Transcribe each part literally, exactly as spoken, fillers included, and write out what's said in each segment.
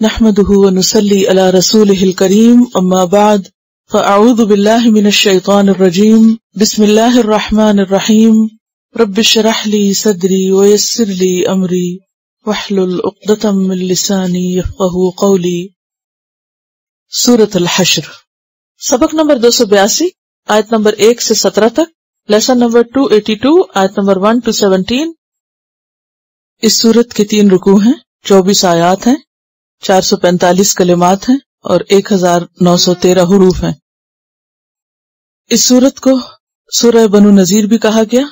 نحمده ونصلي على رسوله الكريم اما بعد فاعوذ بالله من الشيطان الرجيم بسم الله الرحمن الرحيم رب اشرح لي صدري ويسر لي امري واحلل عقدة من لساني يفقهوا قولي۔ سورۃ الحشر، سبق نمبر دو سو بیاسی، آیت نمبر ایک سے سترہ تک، lesson number two eighty two, آیت نمبر ون ٹو سیونٹین۔ اس سورت کے تین رکوع ہیں، چوبیس آیات ہیں، چار سو پینتالیس کلمات ہیں اور ایک ہزار نو سو تیرہ حروف ہیں۔ اس سورت کو سورہ بنو نذیر بھی کہا گیا۔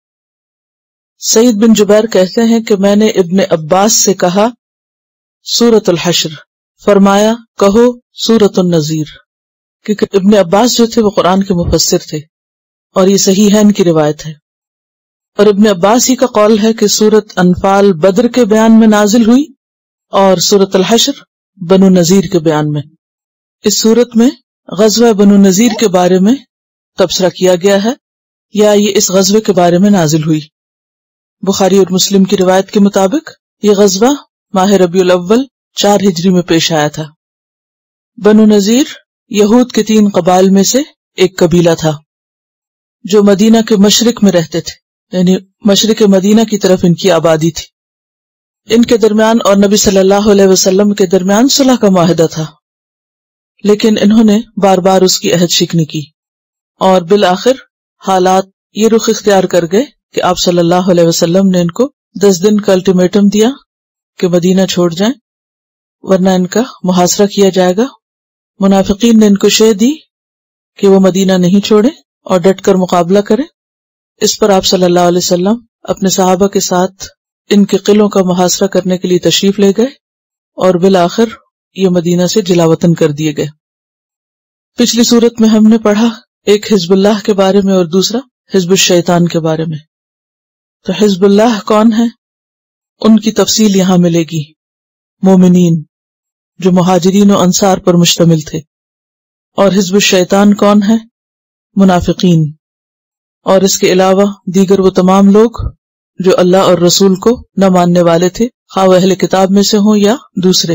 سعید بن جبیر کہتے ہیں کہ میں نے ابن عباس سے کہا سورۃ الحشر، فرمایا کہو سورۃ النذیر، کیونکہ ابن عباس جو تھے وہ قرآن کے مفسر تھے اور یہ صحیحین کی روایت ہے، اور ابن عباس ہی کا قول ہے کہ سورۃ انفال بدر کے بیان میں نازل ہوئی اور سورۃ الحشر بنو نذیر کے بیان میں۔ اس سورت میں غزوہ بنو نذیر کے بارے میں تبصرہ کیا گیا ہے، یا یہ اس غزوے کے بارے میں نازل ہوئی۔ بخاری اور مسلم کی روایت کے مطابق یہ غزوہ ماہ ربیع الاول چار ہجری میں پیش آیا تھا۔ بنو نذیر یہود کے تین قبائل میں سے ایک قبیلہ تھا جو مدینہ کے مشرق میں رہتے تھے، یعنی مشرق مدینہ کی طرف ان کی آبادی تھی۔ ان کے درمیان اور نبی صلی اللہ علیہ وسلم کے درمیان صلح کا معاہدہ تھا، لیکن انہوں نے بار بار اس کی عہد شکنی کی، اور بالآخر حالات یہ رخ اختیار کر گئے کہ آپ صلی اللہ علیہ وسلم نے ان کو دس دن کا الٹیمیٹم دیا کہ مدینہ چھوڑ جائیں ورنہ ان کا محاصرہ کیا جائے گا۔ منافقین نے ان کو شے دی کہ وہ مدینہ نہیں چھوڑے اور ڈٹ کر مقابلہ کریں۔ اس پر آپ صلی اللہ علیہ وسلم اپنے صحابہ کے ساتھ ان کے قلعوں کا محاصرہ کرنے کے لیے تشریف لے گئے اور بالآخر یہ مدینہ سے جلا وطن کر دیے گئے۔ پچھلی صورت میں ہم نے پڑھا ایک حزب اللہ کے بارے میں اور دوسرا حزب الشیطان کے بارے میں۔ تو حزب اللہ کون ہے؟ ان کی تفصیل یہاں ملے گی۔ مومنین جو مہاجرین و انصار پر مشتمل تھے، اور حزب الشیطان کون ہے؟ منافقین، اور اس کے علاوہ دیگر وہ تمام لوگ جو اللہ اور رسول کو نہ ماننے والے تھے، خواہ اہل کتاب میں سے ہوں یا دوسرے۔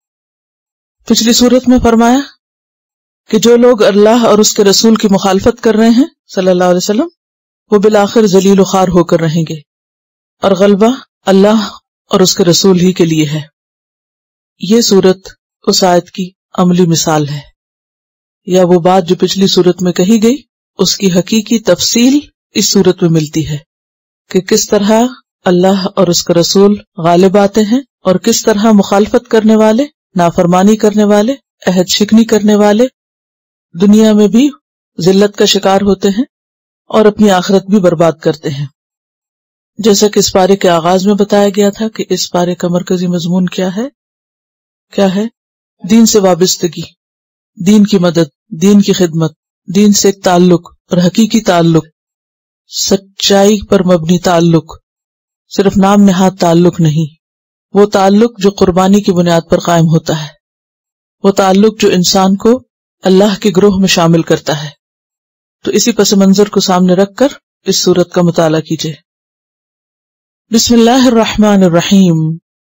پچھلی صورت میں فرمایا کہ جو لوگ اللہ اور اس کے رسول کی مخالفت کر رہے ہیں صلی اللہ علیہ وسلم، وہ بالآخر ذلیل و خوار ہو کر رہیں گے، اور غلبہ اللہ اور اس کے رسول ہی کے لیے ہے۔ یہ صورت اس آیت کی عملی مثال ہے، یا وہ بات جو پچھلی صورت میں کہی گئی اس کی حقیقی تفصیل اس صورت میں ملتی ہے کہ کس طرح اللہ اور اس کا رسول غالب آتے ہیں اور کس طرح مخالفت کرنے والے، نافرمانی کرنے والے، عہد شکنی کرنے والے دنیا میں بھی ذلت کا شکار ہوتے ہیں اور اپنی آخرت بھی برباد کرتے ہیں۔ جیسا کہ اس پارے کے آغاز میں بتایا گیا تھا کہ اس پارے کا مرکزی مضمون کیا ہے کیا ہے دین سے وابستگی، دین کی مدد، دین کی خدمت، دین سے ایک تعلق اور حقیقی تعلق، سچائی پر مبنی تعلق، صرف نام نہاد تعلق نہیں، وہ تعلق جو قربانی کی بنیاد پر قائم ہوتا ہے، وہ تعلق جو انسان کو اللہ کے گروہ میں شامل کرتا ہے۔ تو اسی پس منظر کو سامنے رکھ کر اس سورت کا مطالعہ کیجیے۔ بسم اللہ الرحمن الرحیم،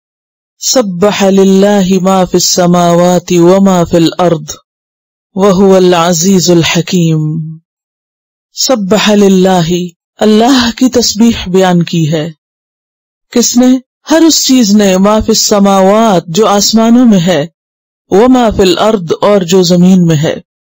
سبح للہ ما فی السماوات وما فی الارض وہو العزیز الحکیم۔ سبح للہ، اللہ کی تسبیح بیان کی ہے۔ کس نے؟ ہر اس چیز نے، ما فی السماوات جو آسمانوں میں ہے، وما فی الارض اور جو زمین میں ہے۔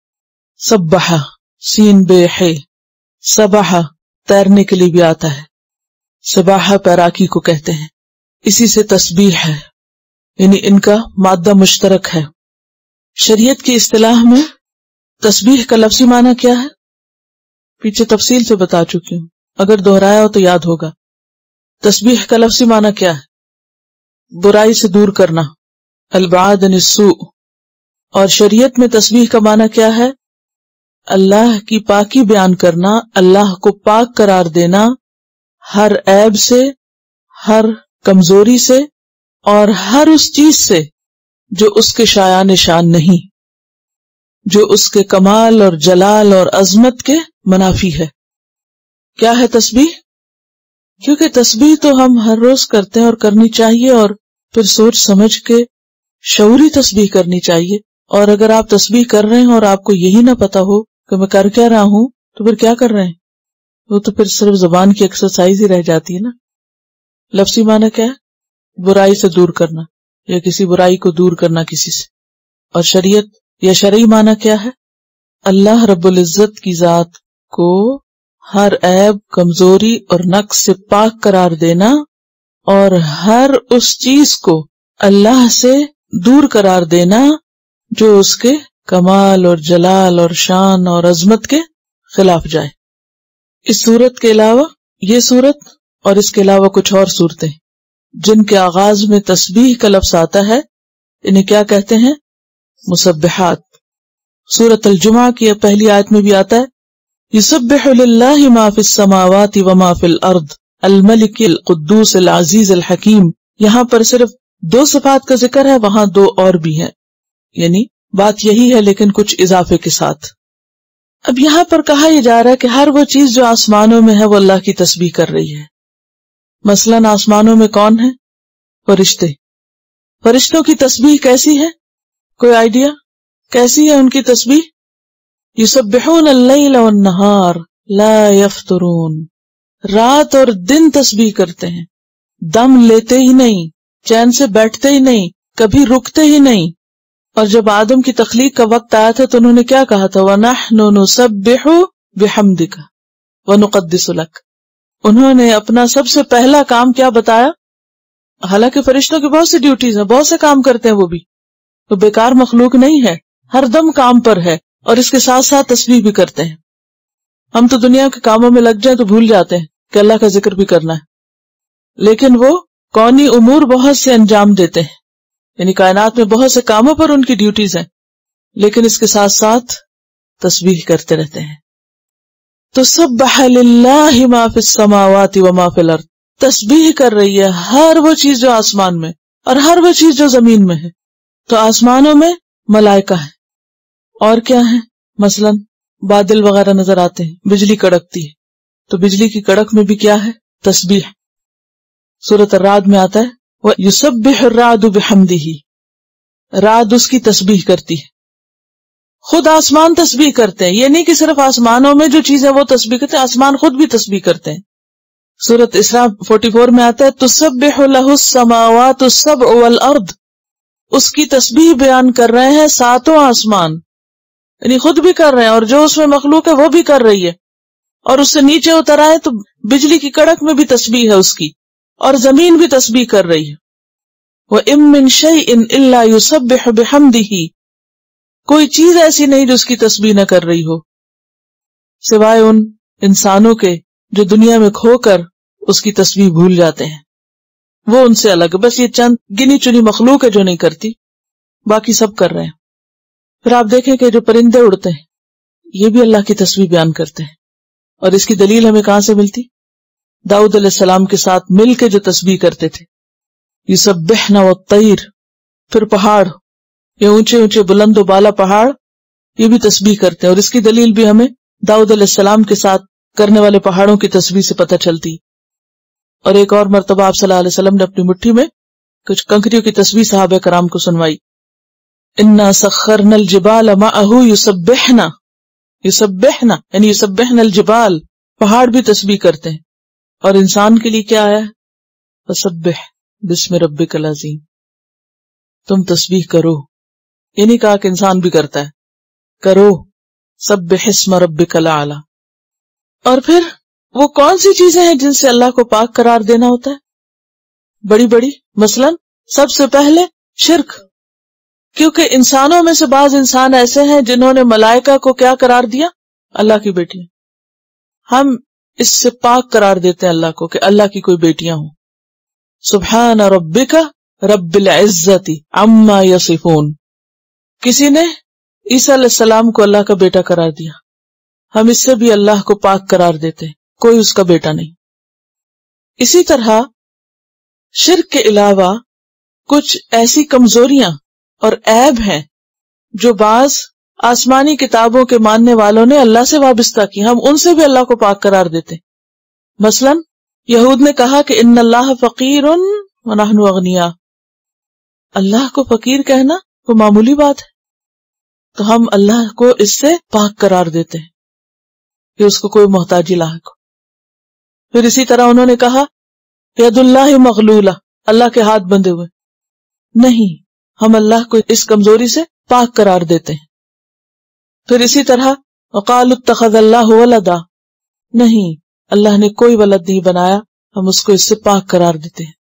سبح سین بے ہے، سبح تیرنے کے لیے بھی آتا ہے، سباحہ پیراکی کو کہتے ہیں، اسی سے تسبیح ہے، یعنی ان کا مادہ مشترک ہے۔ شریعت کی اصطلاح میں تسبیح کا لفظی معنی کیا ہے؟ پیچھے تفصیل سے بتا چکی ہوں، اگر دہرایا ہو تو یاد ہوگا۔ تسبیح کا لفظی معنی کیا ہے؟ برائی سے دور کرنا، البعاد عن السوء۔ اور شریعت میں تسبیح کا معنی کیا ہے؟ اللہ کی پاکی بیان کرنا، اللہ کو پاک قرار دینا ہر عیب سے، ہر کمزوری سے اور ہر اس چیز سے جو اس کے شایان شان نہیں، جو اس کے کمال اور جلال اور عظمت کے منافی ہے۔ کیا ہے تسبیح؟ کیونکہ تسبیح تو ہم ہر روز کرتے ہیں اور کرنی چاہیے، اور پھر سوچ سمجھ کے شعوری تسبیح کرنی چاہیے. اور اگر آپ تسبیح کر رہے ہیں اور آپ کو یہی نہ پتا ہو کہ میں کر کیا رہا ہوں تو پھر کیا کر رہے ہیں؟ وہ تو پھر صرف زبان کی ایکسرسائز ہی رہ جاتی ہے نا. لفظی معنی کیا ہے؟ برائی سے دور کرنا یا کسی برائی کو دور کرنا کسی سے. اور شریعت یا شرعی معنی کیا ہے؟ اللہ رب العزت کی ذات کو ہر عیب، کمزوری اور نقص سے پاک قرار دینا اور ہر اس چیز کو اللہ سے دور قرار دینا جو اس کے کمال اور جلال اور شان اور عظمت کے خلاف جائے. اس صورت کے علاوہ یہ صورت اور اس کے علاوہ کچھ اور صورتیں جن کے آغاز میں تسبیح کا لفظ آتا ہے انہیں کیا کہتے ہیں؟ مسبحات. سورۃ الجمعہ کی پہلی آیت میں بھی آتا ہے یسبح للہ ما فی السماوات وما فی الارض الملک القدوس العزیز الحکیم. یہاں پر صرف دو صفات کا ذکر ہے، وہاں دو اور بھی ہیں، یعنی بات یہی ہے لیکن کچھ اضافے کے ساتھ. اب یہاں پر کہا یہ جا رہا ہے کہ ہر وہ چیز جو آسمانوں میں ہے وہ اللہ کی تسبیح کر رہی ہے. مثلاً آسمانوں میں کون ہے؟ فرشتے. فرشتوں کی تسبیح کیسی ہے؟ کوئی آئیڈیا کیسی ہے ان کی تسبیح؟ یسبحون اللیل والنہار لا یفترون. رات اور دن تسبیح کرتے ہیں، دم لیتے ہی نہیں، چین سے بیٹھتے ہی نہیں، کبھی رکتے ہی نہیں. اور جب آدم کی تخلیق کا وقت آیا تھا تو انہوں نے کیا کہا تھا؟ وَنَحْنُ نُسَبِّحُ بِحَمْدِكَ وَنُقَدِّسُ لَكَ. انہوں نے اپنا سب سے پہلا کام کیا بتایا؟ حالانکہ فرشتوں کی بہت سی ڈیوٹیز ہیں، بہت سے کام کرتے ہیں، وہ بھی تو بیکار مخلوق نہیں ہے، ہر دم کام پر ہے اور اس کے ساتھ ساتھ تسبیح بھی کرتے ہیں. ہم تو دنیا کے کاموں میں لگ جائیں تو بھول جاتے ہیں کہ اللہ کا ذکر بھی کرنا ہے، لیکن وہ کونی امور بہت سے انجام دیتے ہیں، یعنی کائنات میں بہت سے کاموں پر ان کی ڈیوٹیز ہیں، لیکن اس کے ساتھ ساتھ تسبیح کرتے رہتے ہیں. تو سبح للہ ما فی السماوات وما فی الارض، تسبیح کر رہی ہے ہر وہ چیز جو آسمان میں اور ہر وہ چیز جو زمین میں ہے. تو آسمانوں میں ملائکہ ہیں، اور کیا ہے؟ مثلاً بادل وغیرہ نظر آتے ہیں، بجلی کڑکتی ہے، تو بجلی کی کڑک میں بھی کیا ہے؟ تسبیح. سورۃ الرعد میں آتا ہے وَيُسَبِّحُ الرَّعْدُ بِحَمْدِهِ، رعد اس کی تسبیح کرتی ہے. خود آسمان تسبیح کرتے ہیں، یہ نہیں کہ صرف آسمانوں میں جو چیزیں وہ تسبیح کرتے ہیں، آسمان خود بھی تسبیح کرتے ہیں. سورۃ اسراء چوالیس میں آتا ہے تسبح لہ السماوات السبع والارض، اس کی تسبیح بیان کر رہے ہیں ساتوں آسمان، یعنی خود بھی کر رہے ہیں اور جو اس میں مخلوق ہے وہ بھی کر رہی ہے. اور اس سے نیچے اتر آئے تو بجلی کی کڑک میں بھی تسبیح ہے اس کی، اور زمین بھی تسبیح کر رہی ہے. وَإِن مِّن شَيْءٍ إِلَّا يُسَبِّحُ بِحَمْدِهِ، کوئی چیز ایسی نہیں جو اس کی تسبیح نہ کر رہی ہو، سوائے ان انسانوں کے جو دنیا میں کھو کر اس کی تسبیح بھول جاتے ہیں، وہ ان سے الگ. بس یہ چند گنی چنی مخلوق ہے جو نہیں کرتی، باقی سب کر رہے ہیں. پھر آپ دیکھیں کہ جو پرندے اڑتے ہیں یہ بھی اللہ کی تسبیح بیان کرتے ہیں، اور اس کی دلیل ہمیں کہاں سے ملتی؟ داؤد علیہ السلام کے ساتھ مل کے جو تسبیح کرتے تھے، یسبحن والطیر. پھر پہاڑ، یہ اونچے اونچے بلند و بالا پہاڑ، یہ بھی تسبیح کرتے ہیں، اور اس کی دلیل بھی ہمیں داؤد علیہ السلام کے ساتھ کرنے والے پہاڑوں کی تسبیح سے پتہ چلتی. اور ایک اور مرتبہ آپ صلی اللہ علیہ وسلم نے اپنی مٹھی میں کچھ کنکریوں کی تسبیح صحابہ کرام کو سنوائی. انا سخرنا الجبال معه یسبحنا، یسبحنا یعنی یسبحنا الجبال، پہاڑ بھی تسبیح کرتے ہیں. اور انسان کے لیے کیا آیا ہے؟ فسبح بسم ربک العظیم، تم تسبیح کرو. یہ نہیں کہا کہ انسان بھی کرتا ہے، کرو سبح اسم ربک الاعلی. اور پھر وہ کون سی چیزیں ہیں جن سے اللہ کو پاک قرار دینا ہوتا ہے؟ بڑی بڑی، مثلاً سب سے پہلے شرک، کیونکہ انسانوں میں سے بعض انسان ایسے ہیں جنہوں نے ملائکہ کو کیا قرار دیا؟ اللہ کی بیٹی. ہم اس سے پاک قرار دیتے ہیں اللہ کو کہ اللہ کی کوئی بیٹیاں ہوں. سبحان ربک رب العزت عما یصفون. کسی نے عیسیٰ علیہ السلام کو اللہ کا بیٹا قرار دیا، ہم اس سے بھی اللہ کو پاک قرار دیتے ہیں، کوئی اس کا بیٹا نہیں. اسی طرح شرک کے علاوہ کچھ ایسی کمزوریاں اور عیب ہیں جو بعض آسمانی کتابوں کے ماننے والوں نے اللہ سے وابستہ کی، ہم ان سے بھی اللہ کو پاک قرار دیتے. مثلا یہود نے کہا کہ ان اللہ فقیر ونحن اغنیاء، اللہ کو فقیر کہنا کوئی معمولی بات ہے؟ تو ہم اللہ کو اس سے پاک قرار دیتے ہیں کہ اس کو کوئی محتاجی لاحق ہو. پھر اسی طرح انہوں نے کہا ید اللہ مغلولہ، اللہ کے ہاتھ بندھے ہوئے. نہیں، ہم اللہ کو اس کمزوری سے پاک قرار دیتے ہیں. پھر اسی طرح وقالوا اتخذ اللہ ولدا، نہیں، اللہ نے کوئی ولد نہیں بنایا، ہم اس کو اس سے پاک قرار دیتے ہیں.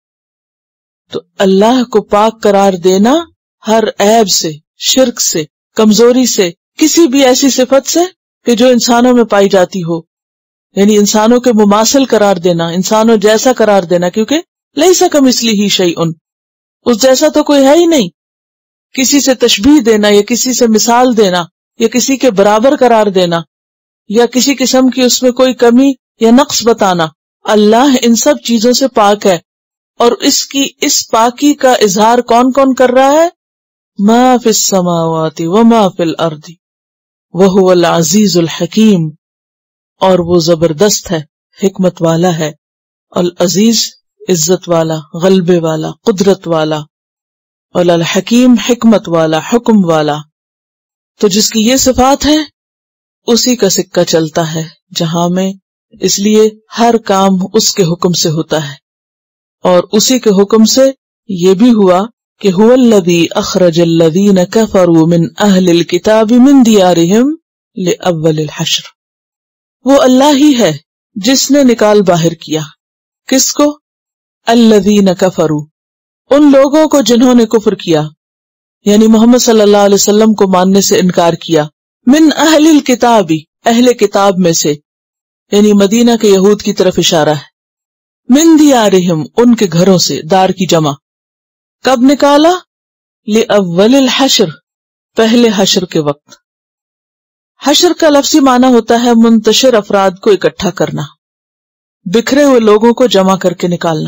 تو اللہ کو پاک قرار دینا ہر عیب سے، شرک سے، کمزوری سے، کسی بھی ایسی صفت سے کہ جو انسانوں میں پائی جاتی ہو، یعنی انسانوں کے مماثل قرار دینا، انسانوں جیسا قرار دینا، کیونکہ لیس کمثلہ شیء، اس جیسا تو کوئی ہے ہی نہیں. کسی سے تشبیہ دینا یا کسی سے مثال دینا یا کسی کے برابر قرار دینا یا کسی قسم کی اس میں کوئی کمی یا نقص بتانا، اللہ ان سب چیزوں سے پاک ہے. اور اس کی اس پاکی کا اظہار کون کون کر رہا ہے؟ ما فی السماوات وما فی الارض وہو العزیز الحکیم، اور وہ زبردست ہے، حکمت والا ہے، العزیز عزت والا، غلبے والا، قدرت والا، اور الحکیم حکمت والا، حکم والا. تو جس کی یہ صفات ہے اسی کا سکہ چلتا ہے جہاں میں، اس لیے ہر کام اس کے حکم سے ہوتا ہے. اور اسی کے حکم سے یہ بھی ہوا کہ هو الذی اخرج الذین کفروا من اہل الکتاب من دیارہم لأول الحشر، وہ اللہ ہی ہے جس نے نکال باہر کیا. کس کو؟ الذین کفروا، ان لوگوں کو جنہوں نے کفر کیا، یعنی محمد صلی اللہ علیہ وسلم کو ماننے سے انکار کیا. من اہل الکتاب، اہل کتاب میں سے، یعنی مدینہ کے یہود کی طرف اشارہ ہے. من دیارہم، ان کے گھروں سے، دار کی جمع. کب نکالا؟ لأول الحشر، پہلے حشر کے وقت. حشر کا لفظی معنی ہوتا ہے منتشر افراد کو اکٹھا کرنا، بکھرے ہوئے لوگوں کو جمع کر کے نکالنا.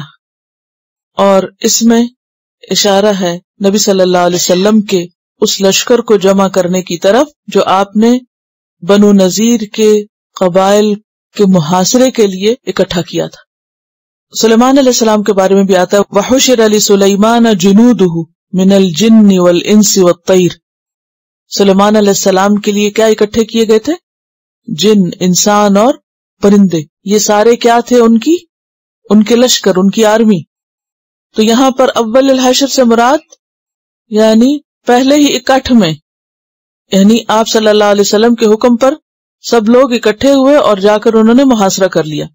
اور اس میں اشارہ ہے نبی صلی اللہ علیہ وسلم کے اس لشکر کو جمع کرنے کی طرف جو آپ نے بنو نذیر کے قبائل کے محاصرے کے لیے اکٹھا کیا تھا. سلیمان علیہ السلام کے بارے میں بھی آتا ہے وَحُشِرَ لِسُلَيْمَانَ جُنُودُهُ مِنَ الْجِنِّ وَالْإِنسِ وَالطَّيْرِ، سلیمان علیہ السلام کے لیے کیا اکٹھے کیے گئے تھے؟ جن، انسان اور پرندے. یہ سارے کیا تھے؟ ان کی ان کے لشکر، ان کی آرمی. تو یہاں پر اول الحشر سے مراد یعنی پہلے ہی اکٹھ میں، یعنی آپ صلی اللہ علیہ وسلم کے حکم پر سب لوگ اکٹھے ہوئے اور جا کر انہوں نے محاصرہ کر لیا.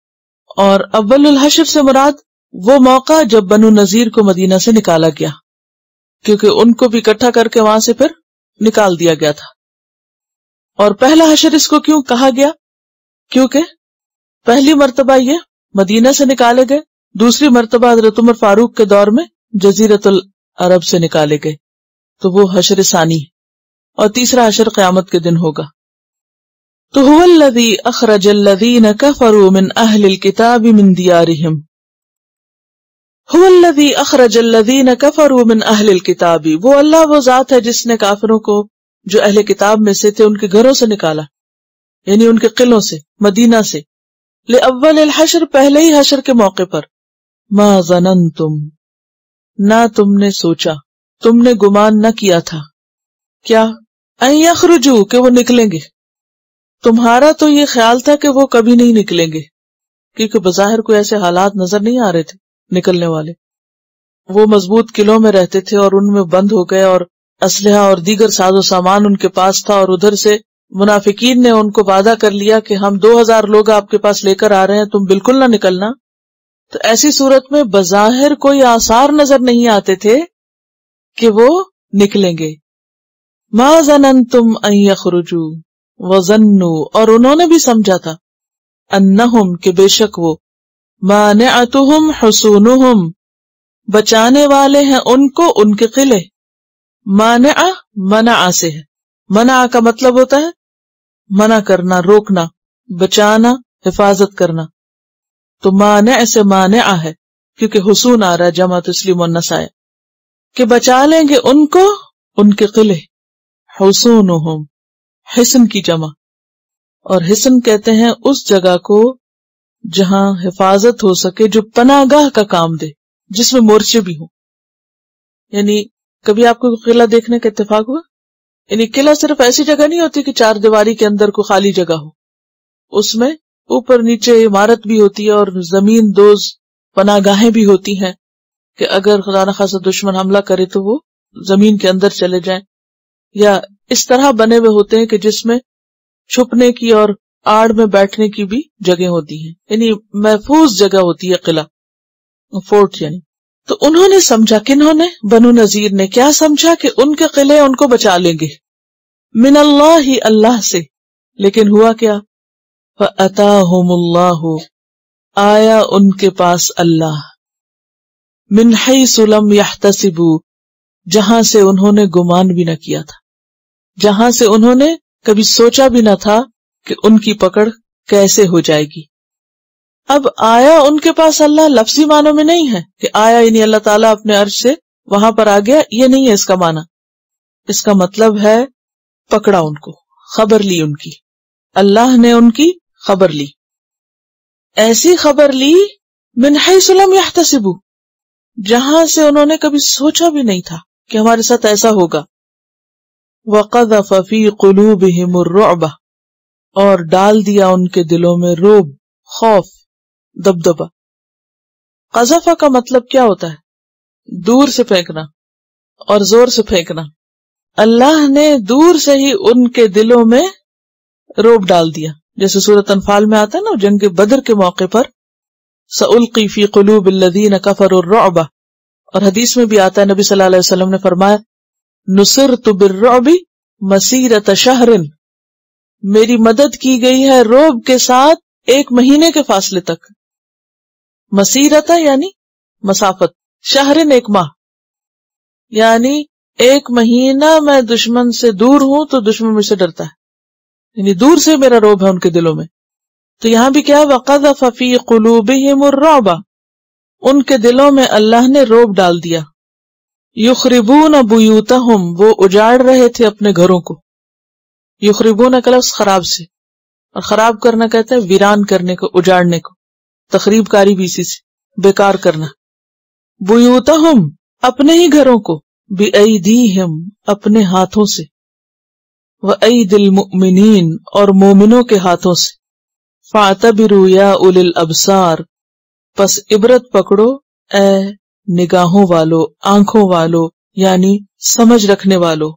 اور اول الحشر سے مراد وہ موقع جب بنو نذیر کو مدینہ سے نکالا گیا، کیونکہ ان کو بھی اکٹھا کر کے وہاں سے پھر نکال دیا گیا تھا. اور پہلا حشر اس کو کیوں کہا گیا؟ کیونکہ پہلی مرتبہ یہ مدینہ سے نکالے گئے، دوسری مرتبہ حضرت عمر فاروق کے دور میں جزیرت العرب سے نکالے گئے، تو وہ حشر ثانی ہے. اور تیسرا حشر قیامت کے دن ہوگا. تو هو الذی اخرج الذین کفروا من اہل الکتاب من دیارہم، هو الذی اخرج الذین کفروا من اہل الکتاب، وہ اللہ وہ ذات ہے جس نے کافروں کو جو اہل کتاب میں سے تھے ان کے گھروں سے نکالا، یعنی ان کے قلعوں سے، مدینہ سے. لأول الحشر، پہلے ہی حشر کے موقع پر. ما ظننتم، نہ تم نے سوچا، تم نے گمان نہ کیا تھا، کیا؟ ان یخرجوا، کہ وہ نکلیں گے. تمہارا تو یہ خیال تھا کہ وہ کبھی نہیں نکلیں گے، کیونکہ بظاہر کوئی ایسے حالات نظر نہیں آ رہے تھے نکلنے والے. وہ مضبوط قلعوں میں رہتے تھے اور ان میں بند ہو گئے، اور اسلحہ اور دیگر ساز و سامان ان کے پاس تھا، اور ادھر سے منافقین نے ان کو وعدہ کر لیا کہ ہم دو ہزار لوگ آپ کے پاس لے کر آ رہے ہیں، تم بالکل نہ نکلنا. تو ایسی صورت میں بظاہر کوئی آثار نظر نہیں آتے تھے کہ وہ نکلیں گے. ما ظننتم ان یخرجوا وظنوا، اور انہوں نے بھی سمجھا تھا، انہم، کہ بے شک وہ، مانعتہم حصونہم، بچانے والے ہیں ان کو ان کے قلعے. مانع منع سے ہے، منع کا مطلب ہوتا ہے منع کرنا، روکنا، بچانا، حفاظت کرنا. تو مانع سے مانع ہے کیونکہ حصون آ رہا ہے، جمع تو اس لیے مؤنث آیا، کہ بچا لیں گے ان کو ان کے قلعے. حصونہم، حصن کی جمع. اور حصن کہتے ہیں اس جگہ کو جہاں حفاظت ہو سکے، جو پناہ گاہ کا کام دے، جس میں مورچے بھی ہوں. یعنی کبھی آپ کو قلعہ دیکھنے کا اتفاق ہوا؟ یعنی قلعہ صرف ایسی جگہ نہیں ہوتی کہ چار دیواری کے اندر کو خالی جگہ ہو، اس میں اوپر نیچے عمارت بھی ہوتی ہے اور زمین دوز پناہ گاہیں بھی ہوتی ہیں کہ اگر خدا نخواستہ دشمن حملہ کرے تو وہ زمین کے اندر چلے جائیں، یا اس طرح بنے ہوئے ہوتے ہیں کہ جس میں چھپنے کی اور آڑ میں بیٹھنے کی بھی جگہ ہوتی ہیں، یعنی محفوظ جگہ ہوتی ہے قلعہ، فورٹ یعنی۔ تو انہوں نے سمجھا، کنہوں نے؟ بنو نذیر نے کیا سمجھا؟ کہ ان کے قلعے ان کو بچا لیں گے من اللہ ہی، اللہ سے۔ لیکن ہوا کیا؟ فَأَتَاهُمُ اللَّهُ، آیا ان کے پاس اللہ، من حیث لم یحتسبوا، جہاں سے انہوں نے گمان بھی نہ کیا تھا، جہاں سے انہوں نے کبھی سوچا بھی نہ تھا کہ ان کی پکڑ کیسے ہو جائے گی۔ اب آیا ان کے پاس اللہ لفظی معنوں میں نہیں ہے کہ آیا یعنی اللہ تعالیٰ اپنے عرش سے وہاں پر آ گیا، یہ نہیں ہے اس کا معنی۔ اس کا مطلب ہے پکڑا ان کو، خبر لی ان کی، اللہ نے ان کی خبر لی، ایسی خبر لی من حیث لم یحتسبوا، جہاں سے انہوں نے کبھی سوچا بھی نہیں تھا کہ ہمارے ساتھ ایسا ہوگا۔ وَقَذَفَ فِي قُلُوبِهِمُ الرُّعْبَ، اور ڈال دیا ان کے دلوں میں روب، خوف، دبدبا۔ قذف کا مطلب کیا ہوتا ہے؟ دور سے پھینکنا اور زور سے پھینکنا۔ اللہ نے دور سے ہی ان کے دلوں میں روب ڈال دیا، جیسے سورۃ انفال میں آتا ہے نا جنگ بدر کے موقع پر سألقی فی قلوب الذین کفروا الرعب، اور حدیث میں بھی آتا ہے نبی صلی اللہ علیہ وسلم نے فرمایا نصرت بالرعب مسیرۃ شہر، میری مدد کی گئی ہے روب کے ساتھ ایک مہینے کے فاصلے تک۔ مسیرت یعنی مسافت، شہرن ایک ماہ، یعنی ایک مہینہ میں دشمن سے دور ہوں تو دشمن مجھ سے ڈرتا ہے، یعنی دور سے میرا روب ہے ان کے دلوں میں۔ تو یہاں بھی کیا وَقَذَفَ فِي قُلُوبِهِمُ الرُّعْبَ، ان کے دلوں میں اللہ نے روب ڈال دیا۔ یخربون بیوتہم، وہ اجاڑ رہے تھے اپنے گھروں کو۔ یخربون کا لفظ خراب سے، اور خراب کرنا کہتا ہے ویران کرنے کو، اجاڑنے کو، تخریب کاری بھی اسی سے، بیکار کرنا۔ بیوتہم، اپنے ہی گھروں کو، بِأَیْدِیہم، اپنے ہاتھوں سے، وَأَیْدِ الْمُؤْمِنِین، اور مومنوں کے ہاتھوں سے۔ فَاعْتَبِرُوا یَا أُولِي الْأَبْصَارِ، پس عبرت پکڑو اے نگاہوں والو، آنکھوں والو، یعنی سمجھ رکھنے والو۔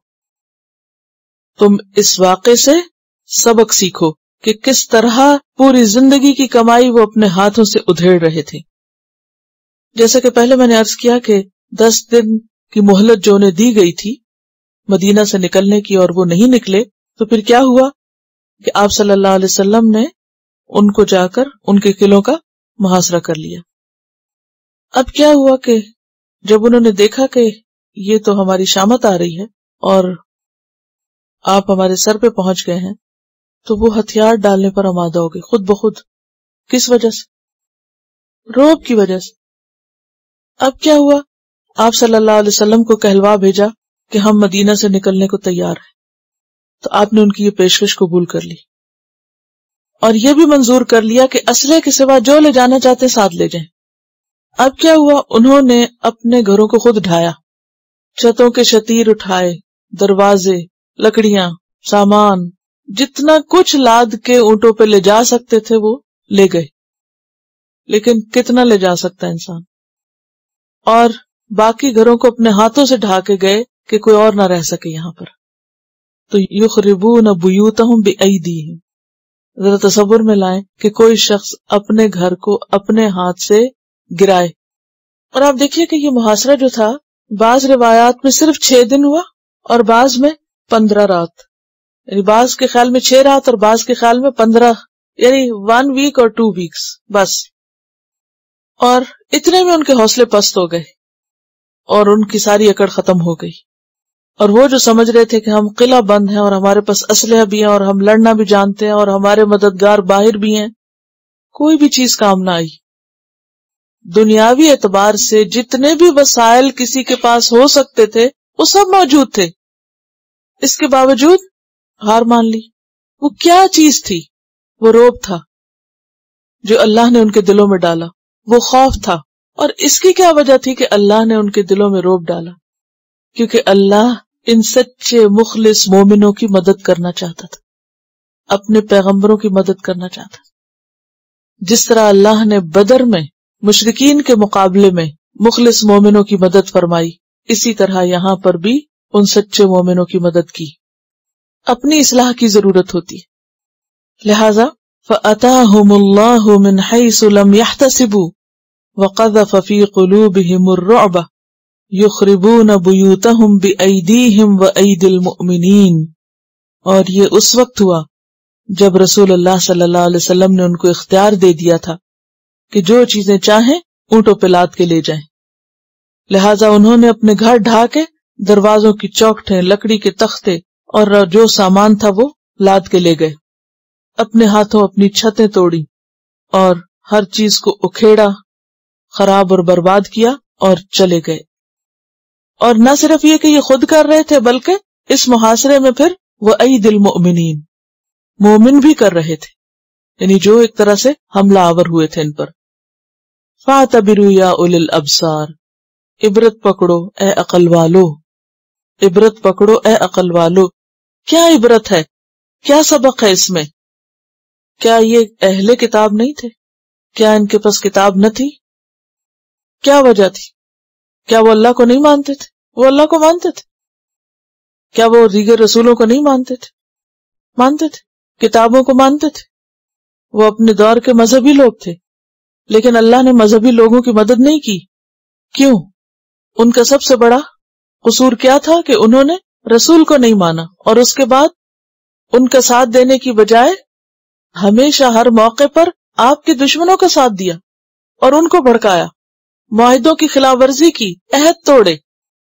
تم اس واقعے سے سبق سیکھو کہ کس طرح پوری زندگی کی کمائی وہ اپنے ہاتھوں سے ادھیڑ رہے تھے۔ جیسا کہ پہلے میں نے عرض کیا کہ دس دن کی مہلت جو انہیں دی گئی تھی مدینہ سے نکلنے کی، اور وہ نہیں نکلے، تو پھر کیا ہوا کہ آپ صلی اللہ علیہ وسلم نے ان کو جا کر ان کے قلعوں کا محاصرہ کر لیا۔ اب کیا ہوا کہ جب انہوں نے دیکھا کہ یہ تو ہماری شامت آ رہی ہے اور آپ ہمارے سر پہ پہنچ گئے ہیں، تو وہ ہتھیار ڈالنے پر آمادہ ہو گئے خود بخود۔ کس وجہ سے؟ روب کی وجہ سے۔ اب کیا ہوا؟ آپ صلی اللہ علیہ وسلم کو کہلوا بھیجا کہ ہم مدینہ سے نکلنے کو تیار ہیں، تو آپ نے ان کی یہ پیشکش قبول کر لی، اور یہ بھی منظور کر لیا کہ اسلحے کے سوا جو لے جانا چاہتے ساتھ لے جائیں۔ اب کیا ہوا؟ انہوں نے اپنے گھروں کو خود ڈھایا، چھتوں کے شتیر اٹھائے، دروازے، لکڑیاں، سامان، جتنا کچھ لاد کے اونٹوں پہ لے جا سکتے تھے وہ لے گئے، لیکن کتنا لے جا سکتا انسان؟ اور باقی گھروں کو اپنے ہاتھوں سے ڈھا کے گئے کہ کوئی اور نہ رہ سکے یہاں پر۔ تو یخربون بیوتہم بایدیہم، ذرا تصور میں لائیں کہ کوئی شخص اپنے گھر کو اپنے ہاتھ سے گرائے۔ اور آپ دیکھیے کہ یہ محاصرہ جو تھا بعض روایات میں صرف چھ دن ہوا اور بعض میں پندرہ رات، یعنی بعض کے خیال میں چھ رات اور بعض کے خیال میں پندرہ، یعنی ون ویک اور ٹو ویکس بس۔ اور اتنے میں ان کے حوصلے پست ہو گئے اور ان کی ساری اکڑ ختم ہو گئی، اور وہ جو سمجھ رہے تھے کہ ہم قلعہ بند ہیں اور ہمارے پاس اسلحہ بھی ہیں اور ہم لڑنا بھی جانتے ہیں اور ہمارے مددگار باہر بھی ہیں، کوئی بھی چیز کام نہ آئی۔ دنیاوی اعتبار سے جتنے بھی وسائل کسی کے پاس ہو سکتے تھے وہ سب موجود تھے، اس کے باوجود ہار مان لی۔ وہ کیا چیز تھی؟ وہ روب تھا جو اللہ نے ان کے دلوں میں ڈالا، وہ خوف تھا، اور اس کی کیا وجہ تھی کہ اللہ نے ان کے دلوں میں روب ڈالا؟ کیونکہ اللہ ان سچے مخلص مومنوں کی مدد کرنا چاہتا تھا، اپنے پیغمبروں کی مدد کرنا چاہتا تھا. جس طرح اللہ نے بدر میں مشرکین کے مقابلے میں مخلص مومنوں کی مدد فرمائی، اسی طرح یہاں پر بھی ان سچے مومنوں کی مدد کی. اپنی اصلاح کی ضرورت ہوتی ہے، لہذا فَأَتَاهُمُ اللَّهُ مِنْ حَيْثُ لَمْ يَحْتَسِبُوا وَقَذَفَ فِي قُلُوبِهِمُ الرُّعْبَ يُخْرِبُونَ بُيُوتَهُمْ بِأَيْدِيهِمْ وَأَيْدِي الْمُؤْمِنِينَ. اور یہ اس وقت ہوا جب رسول اللہ صلی اللہ علیہ وسلم نے ان کو اختیار دے دیا تھا کہ جو چیزیں چاہیں اونٹوں پہ لاد کے لے جائیں. لہٰذا انہوں نے اپنے گھر ڈھا کے دروازوں کی چوکھٹیں، لکڑی کے تختے اور جو سامان تھا وہ لاد کے لے گئے. اپنے ہاتھوں اپنی چھتیں توڑی اور ہر چیز کو اکھیڑا، خراب اور برباد کیا اور چلے گئے. اور نہ صرف یہ کہ یہ خود کر رہے تھے بلکہ اس محاصرے میں پھر وَأَيْدِ الْمُؤْمِنِينَ مومن بھی کر رہے تھے، یعنی جو ایک طرح سے حملہ آور ہوئے تھے ان پر. فَاعْتَبِرُوا يَا أُولِي الْأَبْصَارِ عبرت پکڑو اے عقل والو، عبرت پکڑو اے عقل والو. کیا عبرت ہے، کیا سبق ہے اس میں؟ کیا یہ اہل کتاب نہیں تھے؟ کیا ان کے پاس کتاب نہ تھی؟ کیا وجہ تھی؟ کیا وہ اللہ کو نہیں مانتے تھے؟ وہ اللہ کو مانتے تھے. کیا وہ دیگر رسولوں کو نہیں مانتے تھے؟ مانتے تھے. کتابوں کو مانتے تھے. وہ اپنے دور کے مذہبی لوگ تھے، لیکن اللہ نے مذہبی لوگوں کی مدد نہیں کی. کیوں؟ ان کا سب سے بڑا قصور کیا تھا کہ انہوں نے رسول کو نہیں مانا، اور اس کے بعد ان کا ساتھ دینے کی بجائے ہمیشہ ہر موقع پر آپ کے دشمنوں کا ساتھ دیا اور ان کو بھڑکایا، معاہدوں کی خلاف ورزی کی، عہد توڑے.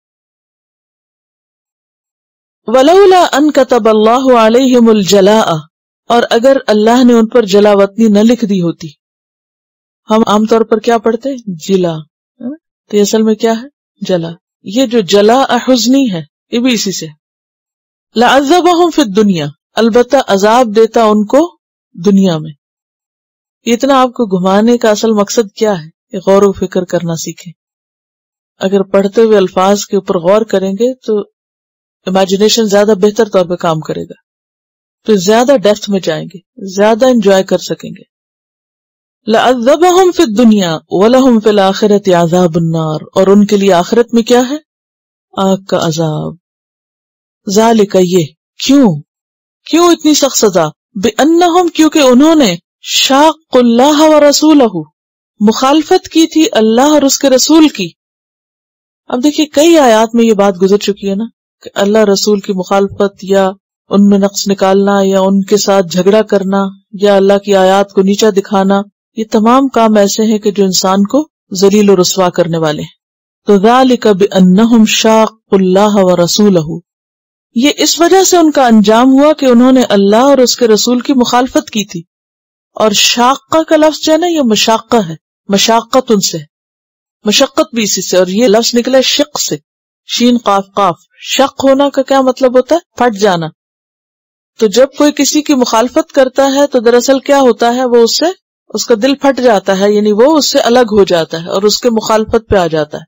وَلَوْلَا أَن كَتَبَ اللَّهُ عَلَيْهِمُ الْجَلَاءَ اور اگر اللہ نے ان پر جلا وطنی نہ لکھ دی ہوتی. ہم عام طور پر کیا پڑھتے ہیں؟ جلا، تو یہ اصل میں کیا ہے؟ جلا. یہ جو جلا حزنی ہے یہ بھی اسی سے. لَعَذَّبَهُمْ فِي الدُّنْيَا البتہ عذاب دیتا ان کو دنیا میں. اتنا آپ کو گھمانے کا اصل مقصد کیا ہے کہ غور و فکر کرنا سیکھیں. اگر پڑھتے ہوئے الفاظ کے اوپر غور کریں گے تو امیجنیشن زیادہ بہتر طور پہ کام کرے گا، تو زیادہ ڈیپتھ میں جائیں گے، زیادہ انجوائے کر سکیں گے. لَعَذَّبَهُمْ فِي الدُّنْيَا وَلَهُمْ فِي الْآخِرَةِ عَذَابُ النَّارِ اور ان کے لیے آخرت میں کیا ہے؟ آگ کا عذاب. ذَلِكَ یہ کیوں کیوں اتنی سخت سزا؟ بِأَنَّهُمْ کیونکہ انہوں نے شاق اللہ ورسولہ مخالفت کی تھی اللہ اور اس کے رسول کی. اب دیکھیے کئی آیات میں یہ بات گزر چکی ہے نا کہ اللہ رسول کی مخالفت یا ان میں نقص نکالنا یا ان کے ساتھ جھگڑا کرنا یا اللہ کی آیات کو نیچا دکھانا، یہ تمام کام ایسے ہیں کہ جو انسان کو ذلیل و رسوا کرنے والے ہیں. تو ذالک بانہم شاقوا اللہ ورسولہ یہ اس وجہ سے ان کا انجام ہوا کہ انہوں نے اللہ اور اس کے رسول کی مخالفت کی تھی. اور شاقہ کا لفظ جو ہے نا یہ مشاقہ ہے، مشاقت ان سے، مشقت بھی اسی سے، اور یہ لفظ نکلا شق سے، شین قاف قاف. شق ہونا کا کیا مطلب ہوتا ہے؟ پھٹ جانا. تو جب کوئی کسی کی مخالفت کرتا ہے تو دراصل کیا ہوتا ہے، وہ اس سے اس کا دل پھٹ جاتا ہے، یعنی وہ اس سے الگ ہو جاتا ہے اور اس کے مخالفت پہ آ جاتا ہے.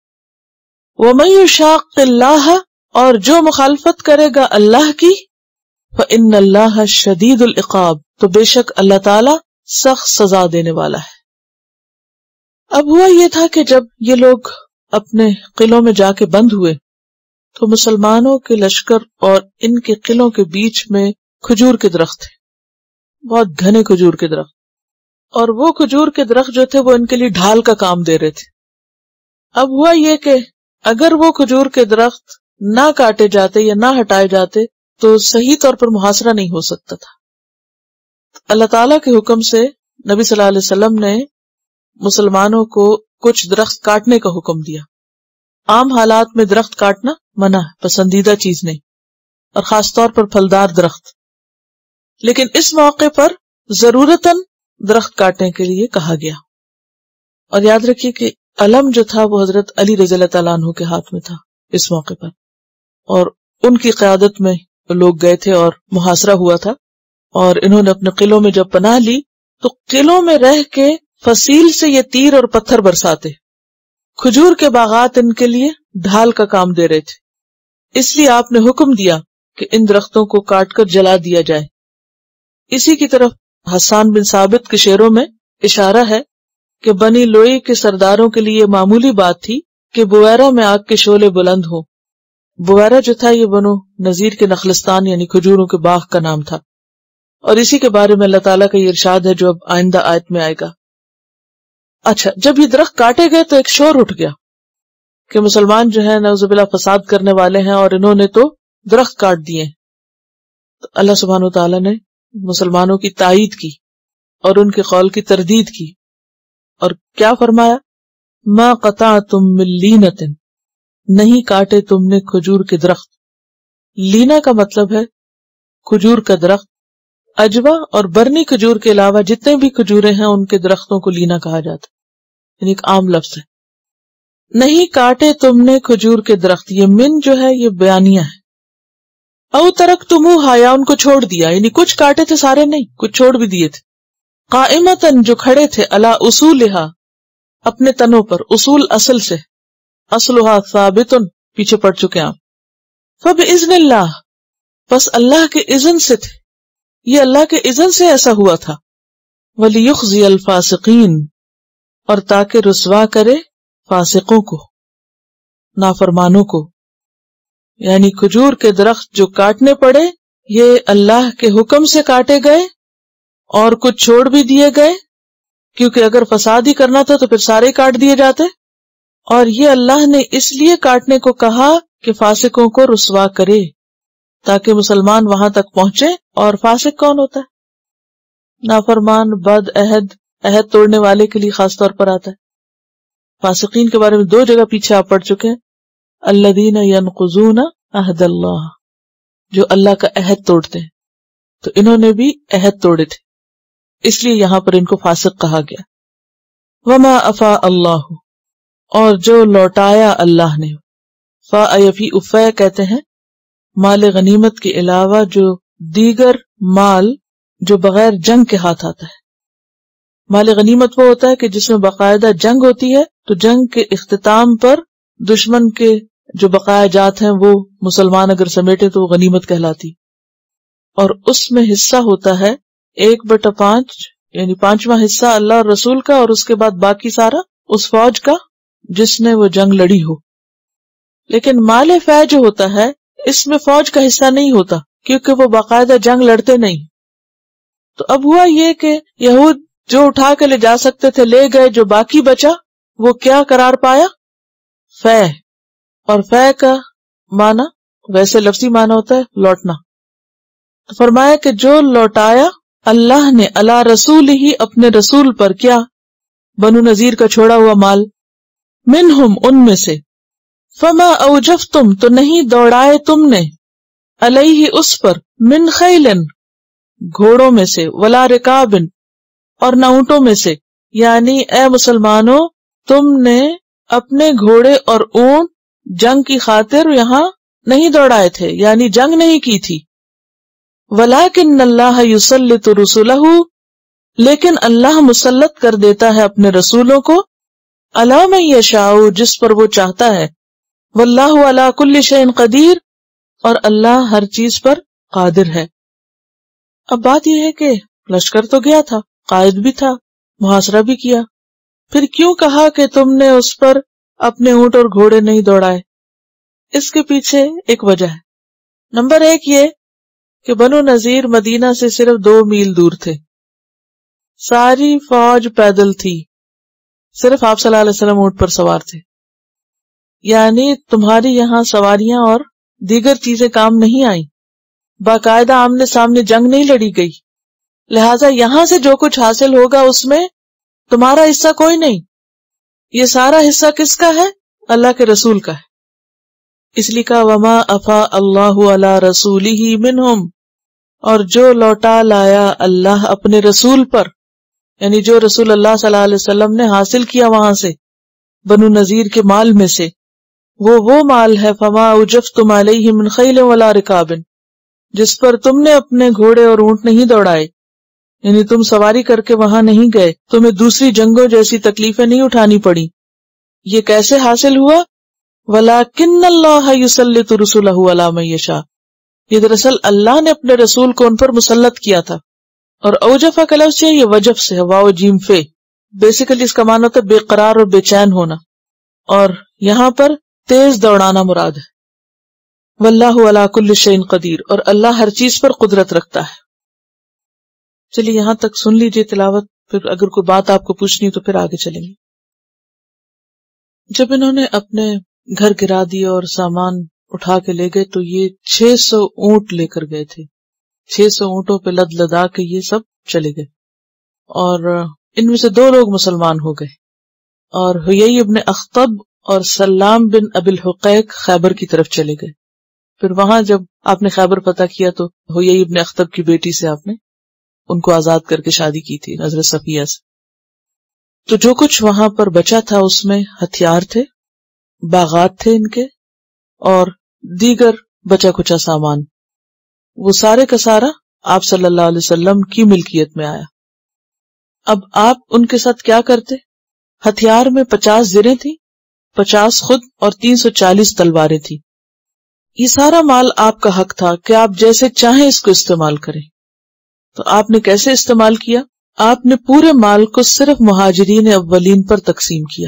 وَمَن يُشَاقِّ اللَّهَ اور جو مخالفت کرے گا اللہ کی، فَإِنَّ اللَّهَ شَدِيدُ الْعِقَابِ تو بے شک اللہ تعالی سخت سزا دینے والا ہے. اب ہوا یہ تھا کہ جب یہ لوگ اپنے قلعوں میں جا کے بند ہوئے تو مسلمانوں کے لشکر اور ان کے قلعوں کے بیچ میں کھجور کے درخت تھے، بہت گھنے کھجور کے درخت، اور وہ کھجور کے درخت جو تھے وہ ان کے لیے ڈھال کا کام دے رہے تھے. اب ہوا یہ کہ اگر وہ کھجور کے درخت نہ کاٹے جاتے یا نہ ہٹائے جاتے تو صحیح طور پر محاصرہ نہیں ہو سکتا تھا. اللہ تعالیٰ کے حکم سے نبی صلی اللہ علیہ وسلم نے مسلمانوں کو کچھ درخت کاٹنے کا حکم دیا. عام حالات میں درخت کاٹنا منع ہے، پسندیدہ چیز نہیں، اور خاص طور پر پھلدار درخت. لیکن اس موقع پر ضرورتاً درخت کاٹنے کے لیے کہا گیا. اور یاد رکھیے کہ علم جو تھا وہ حضرت علی رضی اللہ تعالیٰ عنہ کے ہاتھ میں تھا اس موقع پر، اور ان کی قیادت میں لوگ گئے تھے اور محاصرہ ہوا تھا. اور انہوں نے اپنے قلعوں میں جب پناہ لی تو قلعوں میں رہ کے فصیل سے یہ تیر اور پتھر برساتے. کھجور کے باغات ان کے لیے ڈھال کا کام دے رہے تھے. اس لیے آپ نے حکم دیا کہ ان درختوں کو کاٹ کر جلا دیا جائے۔ اسی کی طرف حسان بن ثابت کے شعروں میں اشارہ ہے کہ بنی لوئی کے سرداروں کے لیے معمولی بات تھی کہ بویرہ میں آگ کے شعلے بلند ہوں۔ بویرہ جو تھا یہ بنو نذیر کے نخلستان یعنی کھجوروں کے باغ کا نام تھا، اور اسی کے بارے میں اللہ تعالیٰ کا یہ ارشاد ہے جو اب آئندہ آیت میں آئے گا۔ اچھا، جب یہ درخت کاٹے گئے تو ایک شور اٹھ گیا کہ مسلمان جو ہے نعوذ باللہ فساد کرنے والے ہیں اور انہوں نے تو درخت کاٹ دیے۔ تو اللہ سبحانہ وتعالیٰ نے مسلمانوں کی تائید کی اور ان کے قول کی تردید کی، اور کیا فرمایا؟ ما قطعتم من لینۃ، نہیں کاٹے تم نے کھجور کے درخت۔ لینا کا مطلب ہے کھجور کا درخت۔ اجوا اور برنی کھجور کے علاوہ جتنے بھی کھجورے ہیں ان کے درختوں کو لینا کہا جاتا ہے، یعنی ایک عام لفظ ہے۔ نہیں کاٹے تم نے کھجور کے درخت، یہ من جو ہے یہ بیانیہ ہے۔ او ترکتموہا، یا ان کو چھوڑ دیا، یعنی کچھ کاٹے تھے سارے نہیں، کچھ چھوڑ بھی دیے تھے۔ قائمتاً، جو کھڑے تھے، علی اصولہا، اپنے تنوں پر، اصول اصل سے، اصلہا ثابتن پیچھے پڑ چکے آپ۔ فبإذن اللہ، بس اللہ کے اذن سے تھے، یہ اللہ کے اذن سے ایسا ہوا تھا۔ وَلِيُخْزِيَ الْفَاسِقِينَ، اور تاکہ رسوا کرے فاسقوں کو، نافرمانوں کو۔ یعنی کھجور کے درخت جو کاٹنے پڑے یہ اللہ کے حکم سے کاٹے گئے اور کچھ چھوڑ بھی دیے گئے، کیونکہ اگر فساد ہی کرنا تھا تو پھر سارے کاٹ دیے جاتے، اور یہ اللہ نے اس لیے کاٹنے کو کہا کہ فاسقوں کو رسوا کرے تاکہ مسلمان وہاں تک پہنچے۔ اور فاسق کون ہوتا ہے؟ نافرمان، بد عہد، عہد توڑنے والے کے لیے خاص طور پر آتا ہے۔ فاسقین کے بارے میں دو جگہ پیچھے آپ پڑھ چکے ہیں، الذین ینقضون عہد اللہ، جو اللہ کا عہد توڑتے ہیں، تو انہوں نے بھی عہد توڑے تھے، اس لیے یہاں پر ان کو فاسق کہا گیا۔ وما افاء اللہ، اور جو لوٹایا اللہ نے، فا یفی افے کہتے ہیں مال غنیمت کے علاوہ جو دیگر مال جو بغیر جنگ کے ہاتھ آتا ہے۔ مال غنیمت وہ ہوتا ہے کہ جس میں باقاعدہ جنگ ہوتی ہے، تو جنگ کے اختتام پر دشمن کے جو بقایا جات ہیں وہ مسلمان اگر سمیٹے تو وہ غنیمت کہلاتی، اور اس میں حصہ ہوتا ہے ایک بٹا پانچ، یعنی پانچواں حصہ اللہ اور رسول کا، اور اس کے بعد باقی سارا اس فوج کا جس نے وہ جنگ لڑی ہو۔ لیکن مال فے جو ہوتا ہے اس میں فوج کا حصہ نہیں ہوتا، کیونکہ وہ باقاعدہ جنگ لڑتے نہیں۔ تو اب ہوا یہ کہ یہود جو اٹھا کے لے جا سکتے تھے لے گئے، جو باقی بچا وہ کیا قرار پایا؟ فے۔ اور فے کا معنی ویسے لفظی معنی ہوتا ہے لوٹنا۔ تو فرمایا کہ جو لوٹایا اللہ نے علی رسول ہی، اپنے رسول پر، کیا؟ بنو نذیر کا چھوڑا ہوا مال، منہم، ان میں سے، فما اوجفتم، تو نہیں دوڑائے تم نے، علیہ، اس پر، من خیلن، گھوڑوں میں سے، ولا رکابن، اور نہ اونٹوں میں سے، یعنی اے مسلمانوں تم نے اپنے گھوڑے اور اونٹ جنگ کی خاطر یہاں نہیں دوڑائے تھے، یعنی جنگ نہیں کی تھی۔ ولیکن اللہ یسلط رسلہ، لیکن اللہ مسلط کر دیتا ہے اپنے رسولوں کو، علی من یشاء، جس پر وہ چاہتا ہے، واللہ علی کل شیء قدیر، اور اللہ ہر چیز پر قادر ہے۔ اب بات یہ ہے کہ لشکر تو گیا تھا، قائد بھی تھا، محاصرہ بھی کیا، پھر کیوں کہا کہ تم نے اس پر اپنے اونٹ اور گھوڑے نہیں دوڑائے؟ اس کے پیچھے ایک وجہ ہے۔ نمبر ایک یہ کہ بنو نذیر مدینہ سے صرف دو میل دور تھے، ساری فوج پیدل تھی، صرف آپ صلی اللہ علیہ وسلم اونٹ پر سوار تھے، یعنی تمہاری یہاں سواریاں اور دیگر چیزیں کام نہیں آئیں، باقاعدہ آمنے سامنے جنگ نہیں لڑی گئی، لہٰذا یہاں سے جو کچھ حاصل ہوگا اس میں تمہارا حصہ کوئی نہیں، یہ سارا حصہ کس کا ہے؟ اللہ کے رسول کا ہے۔ اس لیے کہا وما افاء اللہ علی رسولہ منہم، اور جو لوٹا لایا اللہ اپنے رسول پر، یعنی جو رسول اللہ صلی اللہ علیہ وسلم نے حاصل کیا وہاں سے بنو نذیر کے مال میں سے، وہ وہ مال ہے فما اوجفتم علیہ من خیل ولا رکاب، جس پر تم نے اپنے گھوڑے اور اونٹ نہیں دوڑائے، یعنی تم سواری کر کے وہاں نہیں گئے، تمہیں دوسری جنگوں جیسی تکلیفیں نہیں اٹھانی پڑی۔ یہ کیسے حاصل ہوا؟ وَلَٰكِنَّ اللَّهَ يُسَلِّطُ رُسُلَهُ عَلَىٰ مَن يَشَاءُ، یہ دراصل اللہ نے اپنے رسول کو ان پر مسلط کیا تھا. اور اوجفہ کا لفظ یہ وجف سے ہے، واو جیم فے. بیسیکلی اس کا معنی ہوتا ہے بے قرار اور بے چین ہونا، اور یہاں پر تیز دوڑانا مراد ہے. واللہ علی کل شیء قدیر، اور اللہ ہر چیز پر قدرت رکھتا ہے. چلیے یہاں تک سن لیجیے تلاوت، پھر اگر کوئی بات آپ کو پوچھنی تو پھر آگے چلیں گے. جب انہوں نے اپنے گھر گرا دیا اور سامان اٹھا کے لے گئے تو یہ چھ سو اونٹ لے کر گئے تھے. چھ سو اونٹوں پہ لد لدا کے یہ سب چلے گئے، اور ان میں سے دو لوگ مسلمان ہو گئے، اور حیی ابن اخطب اور سلام بن ابی الحقیق خیبر کی طرف چلے گئے. پھر وہاں جب آپ نے خیبر فتح کیا تو حیی ابن اخطب کی بیٹی سے آپ نے ان کو آزاد کر کے شادی کی تھی، حضرت صفیہ سے. تو جو کچھ وہاں پر بچا تھا اس میں ہتھیار تھے، باغات تھے ان کے، اور دیگر بچا کچا سامان. وہ سارے کا سارا آپ صلی اللہ علیہ وسلم کی ملکیت میں آیا. اب آپ ان کے ساتھ کیا کرتے؟ ہتھیار میں پچاس زریں تھیں، پچاس خود اور تین سو چالیس تلواریں تھیں. یہ سارا مال آپ کا حق تھا کہ آپ جیسے چاہیں اس کو استعمال کریں. تو آپ نے کیسے استعمال کیا؟ آپ نے پورے مال کو صرف مہاجرین اولین پر تقسیم کیا.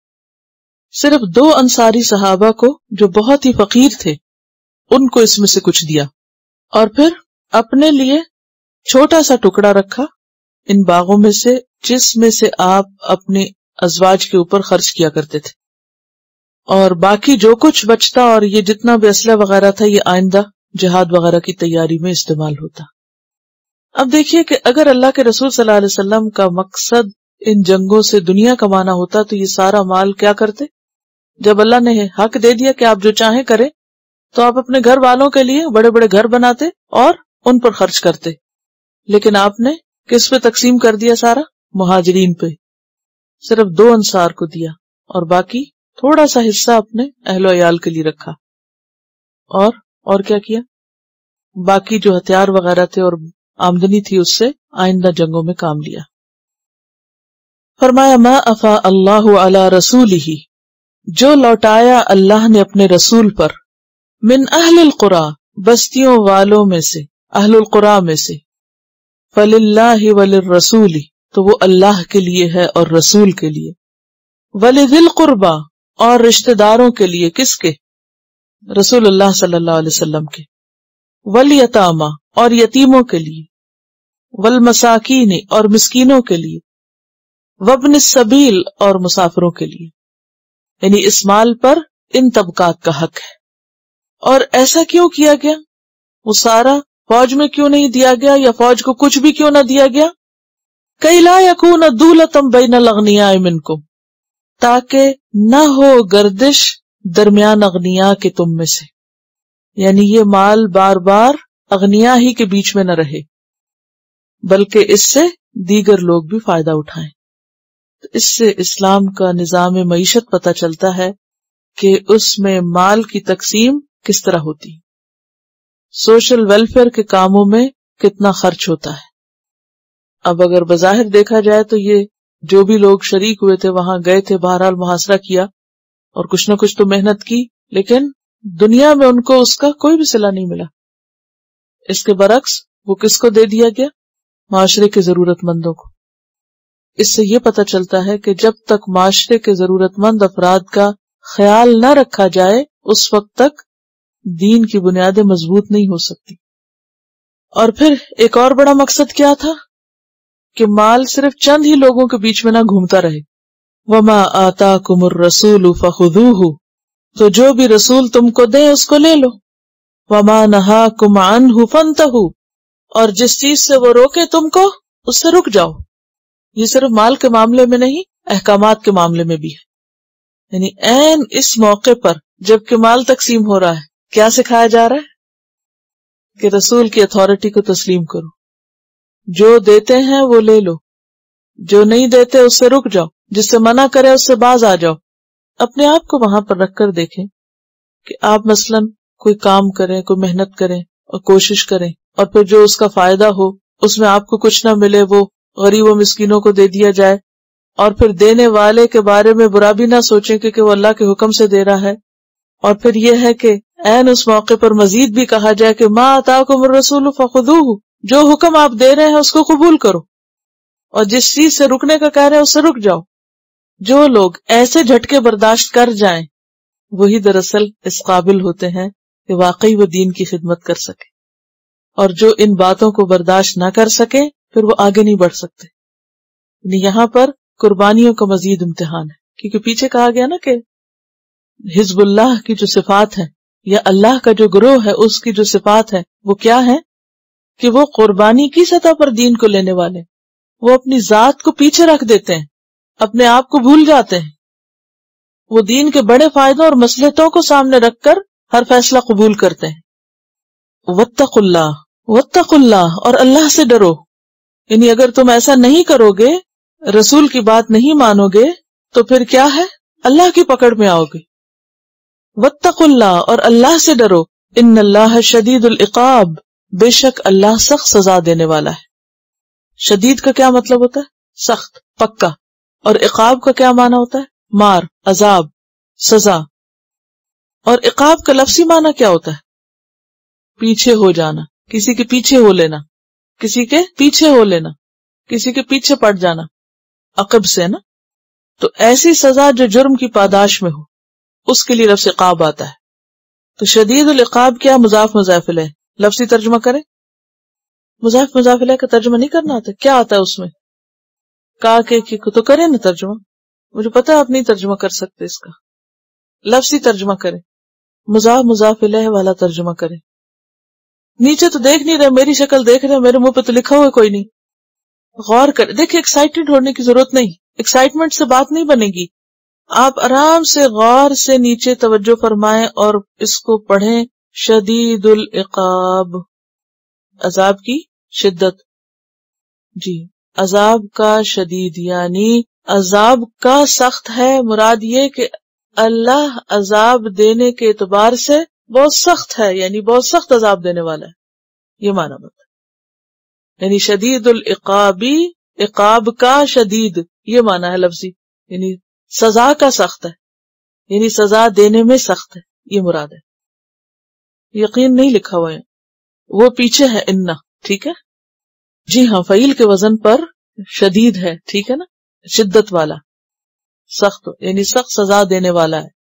صرف دو انصاری صحابہ کو جو بہت ہی فقیر تھے ان کو اس میں سے کچھ دیا، اور پھر اپنے لیے چھوٹا سا ٹکڑا رکھا ان باغوں میں سے جس میں سے آپ اپنے ازواج کے اوپر خرچ کیا کرتے تھے. اور باقی جو کچھ بچتا اور یہ جتنا بھی اسلحہ وغیرہ تھا یہ آئندہ جہاد وغیرہ کی تیاری میں استعمال ہوتا. اب دیکھیے کہ اگر اللہ کے رسول صلی اللہ علیہ وسلم کا مقصد ان جنگوں سے دنیا کمانا ہوتا تو یہ سارا مال کیا کرتے؟ جب اللہ نے حق دے دیا کہ آپ جو چاہیں کریں تو آپ اپنے گھر والوں کے لیے بڑے بڑے گھر بناتے اور ان پر خرچ کرتے. لیکن آپ نے کس پہ تقسیم کر دیا؟ سارا مہاجرین پہ. صرف دو انصار کو دیا اور باقی تھوڑا سا حصہ اپنے اہل و عیال کے لیے رکھا. اور اور کیا کیا؟ باقی جو ہتھیار وغیرہ تھے اور آمدنی تھی اس سے آئندہ جنگوں میں کام لیا. فرمایا ما افا اللہ علی رسولہ، جو لوٹایا اللہ نے اپنے رسول پر، من اہل القرى، بستیوں والوں میں سے، اہل القرى میں سے، فللہ وللرسول، تو وہ اللہ کے لیے ہے اور رسول کے لیے، ولذی القربى، اور رشتہ داروں کے لیے. کس کے؟ رسول اللہ صلی اللہ علیہ وسلم کے. والیتامى، اور یتیموں کے لیے، والمساکین، اور مسکینوں کے لیے، وابن السبیل، اور مسافروں کے لیے. یعنی اس مال پر ان طبقات کا حق ہے. اور ایسا کیوں کیا گیا؟ وہ سارا فوج میں کیوں نہیں دیا گیا، یا فوج کو کچھ بھی کیوں نہ دیا گیا؟ کئی لا یکون دولتم بین الاغنیاء منکم، تاکہ نہ ہو گردش درمیان اغنیاء کے تم میں سے. یعنی یہ مال بار بار اغنیاء ہی کے بیچ میں نہ رہے بلکہ اس سے دیگر لوگ بھی فائدہ اٹھائیں. تو اس سے اسلام کا نظام معیشت پتہ چلتا ہے کہ اس میں مال کی تقسیم کس طرح ہوتی، سوشل ویلفیئر کے کاموں میں کتنا خرچ ہوتا ہے. اب اگر بظاہر دیکھا جائے تو یہ جو بھی لوگ شریک ہوئے تھے وہاں گئے تھے، بہرحال محاصرہ کیا اور کچھ نہ کچھ تو محنت کی، لیکن دنیا میں ان کو اس کا کوئی بھی صلہ نہیں ملا. اس کے برعکس وہ کس کو دے دیا گیا؟ معاشرے کے ضرورت مندوں کو. اس سے یہ پتہ چلتا ہے کہ جب تک معاشرے کے ضرورت مند افراد کا خیال نہ رکھا جائے اس وقت تک دین کی بنیادیں مضبوط نہیں ہو سکتی. اور پھر ایک اور بڑا مقصد کیا تھا کہ مال صرف چند ہی لوگوں کے بیچ میں نہ گھومتا رہے. وما آتاکم الرسول فخذوہ، تو جو بھی رسول تم کو دے اس کو لے لو. وما نہاکم عنہ فانتہوا، اور جس چیز سے وہ روکے تم کو اس سے رک جاؤ. یہ صرف مال کے معاملے میں نہیں، احکامات کے معاملے میں بھی ہے. یعنی عین اس موقع پر جب کہ مال تقسیم ہو رہا ہے کیا سکھایا جا رہا ہے؟ کہ رسول کی اتھارٹی کو تسلیم کرو. جو دیتے ہیں وہ لے لو، جو نہیں دیتے اس سے رک جاؤ، جس سے منع کرے اس سے باز آ جاؤ. اپنے آپ کو وہاں پر رکھ کر دیکھیں کہ آپ مثلاً کوئی کام کریں، کوئی محنت کریں اور کوشش کریں، اور پھر جو اس کا فائدہ ہو اس میں آپ کو کچھ نہ ملے، وہ غریب و مسکینوں کو دے دیا جائے، اور پھر دینے والے کے بارے میں برا بھی نہ سوچیں کہ وہ اللہ کے حکم سے دے رہا ہے، اور پھر یہ ہے کہ عین اس موقع پر مزید بھی کہا جائے کہ ما آتاکم الرسول فخذوہ، جو حکم آپ دے رہے ہیں اس کو قبول کرو، اور جس چیز سے رکنے کا کہہ رہے ہیں اس سے رک جاؤ۔ جو لوگ ایسے جھٹکے برداشت کر جائیں وہی دراصل اس قابل ہوتے ہیں کہ واقعی وہ دین کی خدمت کر سکے، اور جو ان باتوں کو برداشت نہ کر سکے پھر وہ آگے نہیں بڑھ سکتے۔ یعنی یہاں پر قربانیوں کا مزید امتحان ہے، کیونکہ پیچھے کہا گیا نا کہ حزب اللہ کی جو صفات ہیں یا اللہ کا جو گروہ ہے اس کی جو صفات ہے وہ کیا ہے کہ وہ قربانی کی سطح پر دین کو لینے والے، وہ اپنی ذات کو پیچھے رکھ دیتے ہیں، اپنے آپ کو بھول جاتے ہیں، وہ دین کے بڑے فائدوں اور مصلحتوں کو سامنے رکھ کر ہر فیصلہ قبول کرتے ہیں۔ واتقوا اللہ، واتقوا اللہ، اور اللہ سے ڈرو۔ یعنی اگر تم ایسا نہیں کرو گے، رسول کی بات نہیں مانو گے، تو پھر کیا ہے؟ اللہ کی پکڑ میں آؤ گے۔ واتقوا اللہ، اور اللہ سے ڈرو۔ ان اللہ شدید العقاب، بے شک اللہ سخت سزا دینے والا ہے۔ شدید کا کیا مطلب ہوتا ہے؟ سخت، پکا۔ اور عقاب کا کیا معنی ہوتا ہے؟ مار، عذاب، سزا۔ اور عقاب کا لفظی معنی کیا ہوتا ہے؟ پیچھے ہو جانا، کسی کے پیچھے ہو لینا، کسی کے پیچھے ہو لینا، کسی کے پیچھے پڑ جانا، عقب سے نا۔ تو ایسی سزا جو جرم کی پاداش میں ہو اس کے لیے لفظ عقاب آتا ہے۔ تو شدید العقاب کیا؟ مضاف مضاف الیہ، لفظی ترجمہ کریں۔ مضاف مضاف الیہ کا ترجمہ نہیں کرنا آتا؟ کیا آتا ہے اس میں؟ کا کے کی تو کریں نا ترجمہ، مجھے پتا ہے آپ نہیں ترجمہ کر سکتے اس کا، لفظی ترجمہ کریں، مضاف مضاف الیہ والا ترجمہ کریں۔ نیچے تو دیکھ نہیں رہے، میری شکل دیکھ رہے، میرے منہ پہ تو لکھا ہوا کوئی نہیں، غور کر دیکھیں۔ ایکسائٹیڈ ہونے کی ضرورت نہیں، ایکسائٹمنٹ سے بات نہیں بنے گی، آپ آرام سے غور سے نیچے توجہ فرمائیں اور اس کو پڑھیں۔ شدید العقاب، عذاب کی شدت، جی عذاب کا شدید، یعنی عذاب کا سخت ہے۔ مراد یہ کہ اللہ عذاب دینے کے اعتبار سے بہت سخت ہے، یعنی بہت سخت عذاب دینے والا ہے، یہ معنی بتا۔ یعنی شدید العقابی، عقاب کا شدید، یہ معنی ہے لفظی، یعنی سزا کا سخت ہے، یعنی سزا دینے میں سخت ہے، یہ مراد ہے۔ یقین نہیں لکھا ہوا ہے، وہ پیچھے ہے انا، ٹھیک ہے جی ہاں، فعیل کے وزن پر شدید ہے، ٹھیک ہے نا، شدت والا، سخت، یعنی سخت سزا دینے والا ہے۔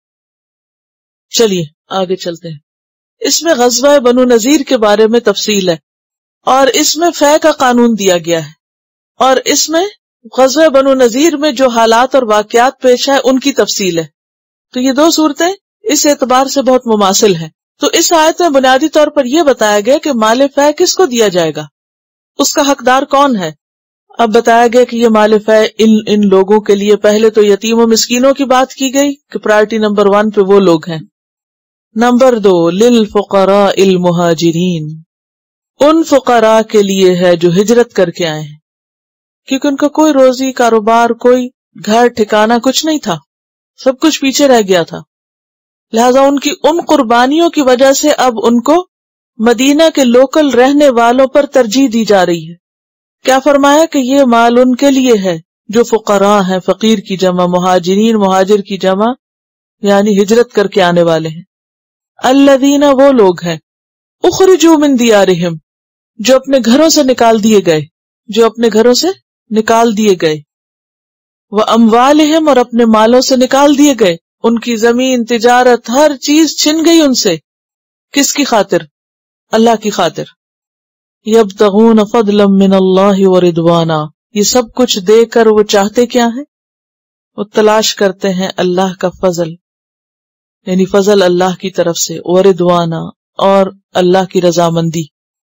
چلیے آگے چلتے ہیں۔ اس میں غزوہ بنو نذیر کے بارے میں تفصیل ہے، اور اس میں فے کا قانون دیا گیا ہے، اور اس میں غزوہ بنو نذیر میں جو حالات اور واقعات پیش ہے ان کی تفصیل ہے۔ تو یہ دو صورتیں اس اعتبار سے بہت مماثل ہیں۔ تو اس آیت میں بنیادی طور پر یہ بتایا گیا کہ مال فے کس کو دیا جائے گا، اس کا حقدار کون ہے۔ اب بتایا گیا کہ یہ مال فے ان ان لوگوں کے لیے، پہلے تو یتیم و مسکینوں کی بات کی گئی کہ پرائرٹی نمبر ون پہ وہ لوگ ہیں۔ نمبر دو، للفقراء المہاجرین، ان فقراء کے لیے ہے جو ہجرت کر کے آئے ہیں، کیونکہ ان کا کوئی روزی، کاروبار، کوئی گھر ٹھکانہ کچھ نہیں تھا، سب کچھ پیچھے رہ گیا تھا، لہذا ان کی ان قربانیوں کی وجہ سے اب ان کو مدینہ کے لوکل رہنے والوں پر ترجیح دی جا رہی ہے۔ کیا فرمایا کہ یہ مال ان کے لیے ہے جو فقراء ہیں، فقیر کی جمع، مہاجرین مہاجر کی جمع، یعنی ہجرت کر کے آنے والے ہیں۔ الذین، وہ لوگ ہیں، اخرجوا من دیارہم، جو اپنے گھروں سے نکال دیے گئے، جو اپنے گھروں سے نکال دیے گئے، واموالہم، اور اپنے مالوں سے نکال دیے گئے، ان کی زمین، تجارت، ہر چیز چھن گئی ان سے، کس کی خاطر؟ اللہ کی خاطر۔ یبتغون فضلا من اللہ ورضوانا، یہ سب کچھ دے کر وہ چاہتے کیا ہیں؟ وہ تلاش کرتے ہیں اللہ کا فضل، یعنی فضل اللہ کی طرف سے، ورضوانا، اور اللہ کی رضامندی۔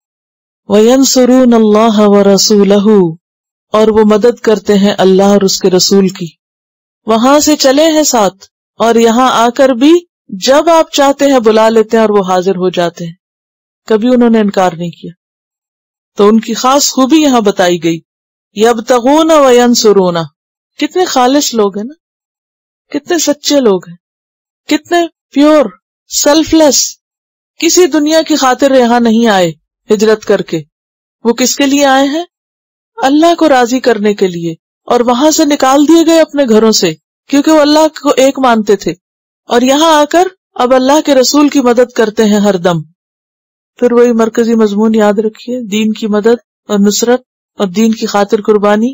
وینصرون اللہ ورسولہ، اور وہ مدد کرتے ہیں اللہ اور اس کے رسول کی۔ وہاں سے چلے ہیں ساتھ، اور یہاں آ کر بھی جب آپ چاہتے ہیں بلا لیتے ہیں اور وہ حاضر ہو جاتے ہیں، کبھی انہوں نے انکار نہیں کیا۔ تو ان کی خاص خوبی یہاں بتائی گئی، یبتغون وینصرون۔ کتنے خالص لوگ ہیں نا، کتنے سچے لوگ ہیں، کتنے پیور، سیلف لیس، کسی دنیا کی خاطر یہاں نہیں آئے ہجرت کر کے، وہ کس کے لیے آئے ہیں؟ اللہ کو راضی کرنے کے لیے، اور وہاں سے نکال دیے گئے اپنے گھروں سے، کیونکہ وہ اللہ کو ایک مانتے تھے، اور یہاں آ کر اب اللہ کے رسول کی مدد کرتے ہیں ہر دم. پھر وہی مرکزی مضمون یاد رکھیے، دین کی مدد اور نصرت اور دین کی خاطر قربانی.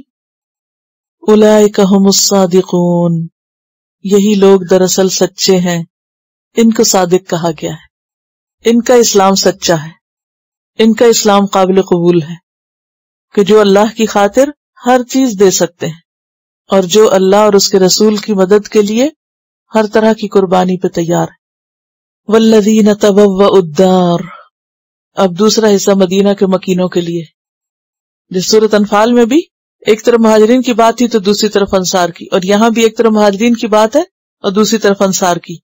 اولئک ھم الصادقون، یہی لوگ دراصل سچے ہیں. ان کو صادق کہا گیا ہے، ان کا اسلام سچا ہے، ان کا اسلام قابل قبول ہے کہ جو اللہ کی خاطر ہر چیز دے سکتے ہیں اور جو اللہ اور اس کے رسول کی مدد کے لیے ہر طرح کی قربانی پہ تیار ہے. والذین تبوؤا الدار، اب دوسرا حصہ مدینہ کے مکینوں کے لیے. جس سورۃ انفال میں بھی ایک طرف مہاجرین کی بات تھی تو دوسری طرف انصار کی، اور یہاں بھی ایک طرف مہاجرین کی بات ہے اور دوسری طرف انصار کی.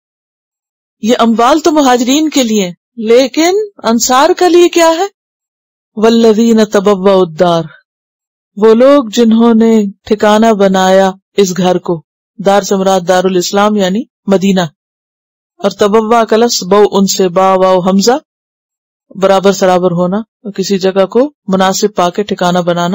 یہ اموال تو مہاجرین کے لیے، لیکن انصار کے لیے کیا ہے؟ والذین تبوؤا الدار، وہ لوگ جنہوں نے ٹھکانہ بنایا اس گھر کو. دار سے مراد دار الاسلام یعنی مدینہ، اور تبوا کا لفظ بو ان سے با واو حمزہ برابر سرابر ہونا اور کسی جگہ کو مناسب پا کے ٹھکانہ بنانا.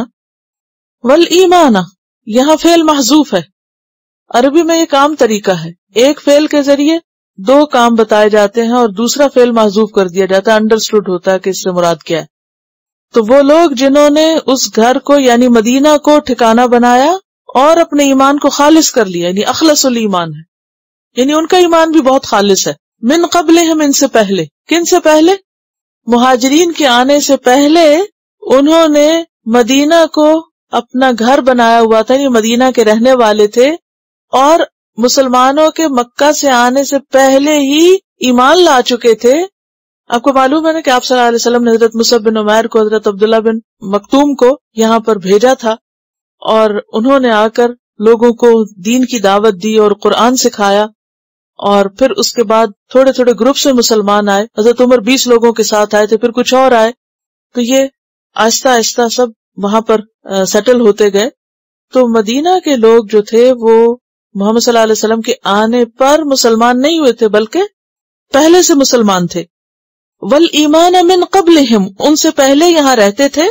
والایمان، یہاں فعل محذوف ہے. عربی میں ایک عام طریقہ ہے، ایک فعل کے ذریعے دو کام بتائے جاتے ہیں اور دوسرا فعل محذوف کر دیا جاتا ہے، انڈرسٹوڈ ہوتا ہے کہ اس سے مراد کیا ہے. تو وہ لوگ جنہوں نے اس گھر کو یعنی مدینہ کو ٹھکانہ بنایا اور اپنے ایمان کو خالص کر لیا، یعنی اخلص الایمان ہے، یعنی ان کا ایمان بھی بہت خالص ہے. من قبلہم، ان سے پہلے. کن سے پہلے؟ مہاجرین کے آنے سے پہلے انہوں نے مدینہ کو اپنا گھر بنایا ہوا تھا، یعنی مدینہ کے رہنے والے تھے، اور مسلمانوں کے مکہ سے آنے سے پہلے ہی ایمان لا چکے تھے. آپ کو معلوم ہے نا کہ آپ صلی اللہ علیہ وسلم نے حضرت مصعب بن عمیر کو، حضرت عبداللہ بن مکتوم کو یہاں پر بھیجا تھا، اور انہوں نے آ کر لوگوں کو دین کی دعوت دی اور قرآن سکھایا. اور پھر اس کے بعد تھوڑے تھوڑے گروپ سے مسلمان آئے. حضرت عمر بیس لوگوں کے ساتھ آئے تھے، پھر کچھ اور آئے. تو یہ آہستہ آہستہ سب وہاں پر سیٹل ہوتے گئے. تو مدینہ کے لوگ جو تھے وہ محمد صلی اللہ علیہ وسلم کے آنے پر مسلمان نہیں ہوئے تھے، بلکہ پہلے سے مسلمان تھے. والایمان من قبلہم، ان سے پہلے یہاں رہتے تھے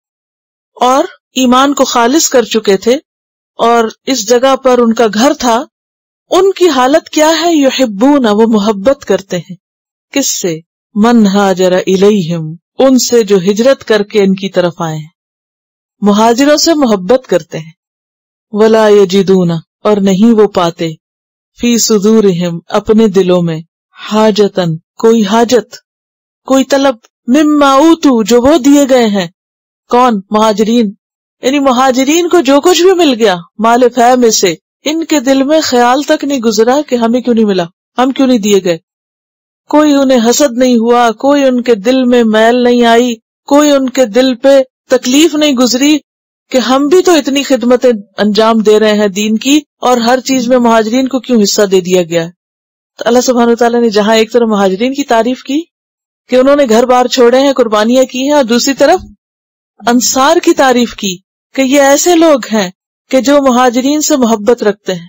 اور ایمان کو خالص کر چکے تھے اور اس جگہ پر ان کا گھر تھا. ان کی حالت کیا ہے؟ یحبون، وہ محبت کرتے ہیں. کس سے؟ من ہاجر الیہم، ان سے جو ہجرت کر کے ان کی طرف آئے ہیں. مہاجروں سے محبت کرتے ہیں. ولا یجدون، اور نہیں وہ پاتے، فی صدورہم، اپنے دلوں میں، حاجتن، کوئی حاجت، کوئی طلب، مما اوتو، جو وہ دیے گئے ہیں. کون؟ مہاجرین. یعنی مہاجرین کو جو کچھ بھی مل گیا مال فہ میں سے، ان کے دل میں خیال تک نہیں گزرا کہ ہمیں کیوں نہیں ملا، ہم کیوں نہیں دیے گئے. کوئی انہیں حسد نہیں ہوا، کوئی ان کے دل میں میل نہیں آئی، کوئی ان کے دل پہ تکلیف نہیں گزری کہ ہم بھی تو اتنی خدمتیں انجام دے رہے ہیں دین کی، اور ہر چیز میں مہاجرین کو کیوں حصہ دے دیا گیا. تو اللہ سبحانہ وتعالیٰ نے جہاں ایک طرف مہاجرین کی تعریف کی کہ انہوں نے گھر بار چھوڑے ہیں، قربانیاں کی ہیں، اور دوسری طرف انصار کی تعریف کی کہ یہ ایسے لوگ ہیں کہ جو مہاجرین سے محبت رکھتے ہیں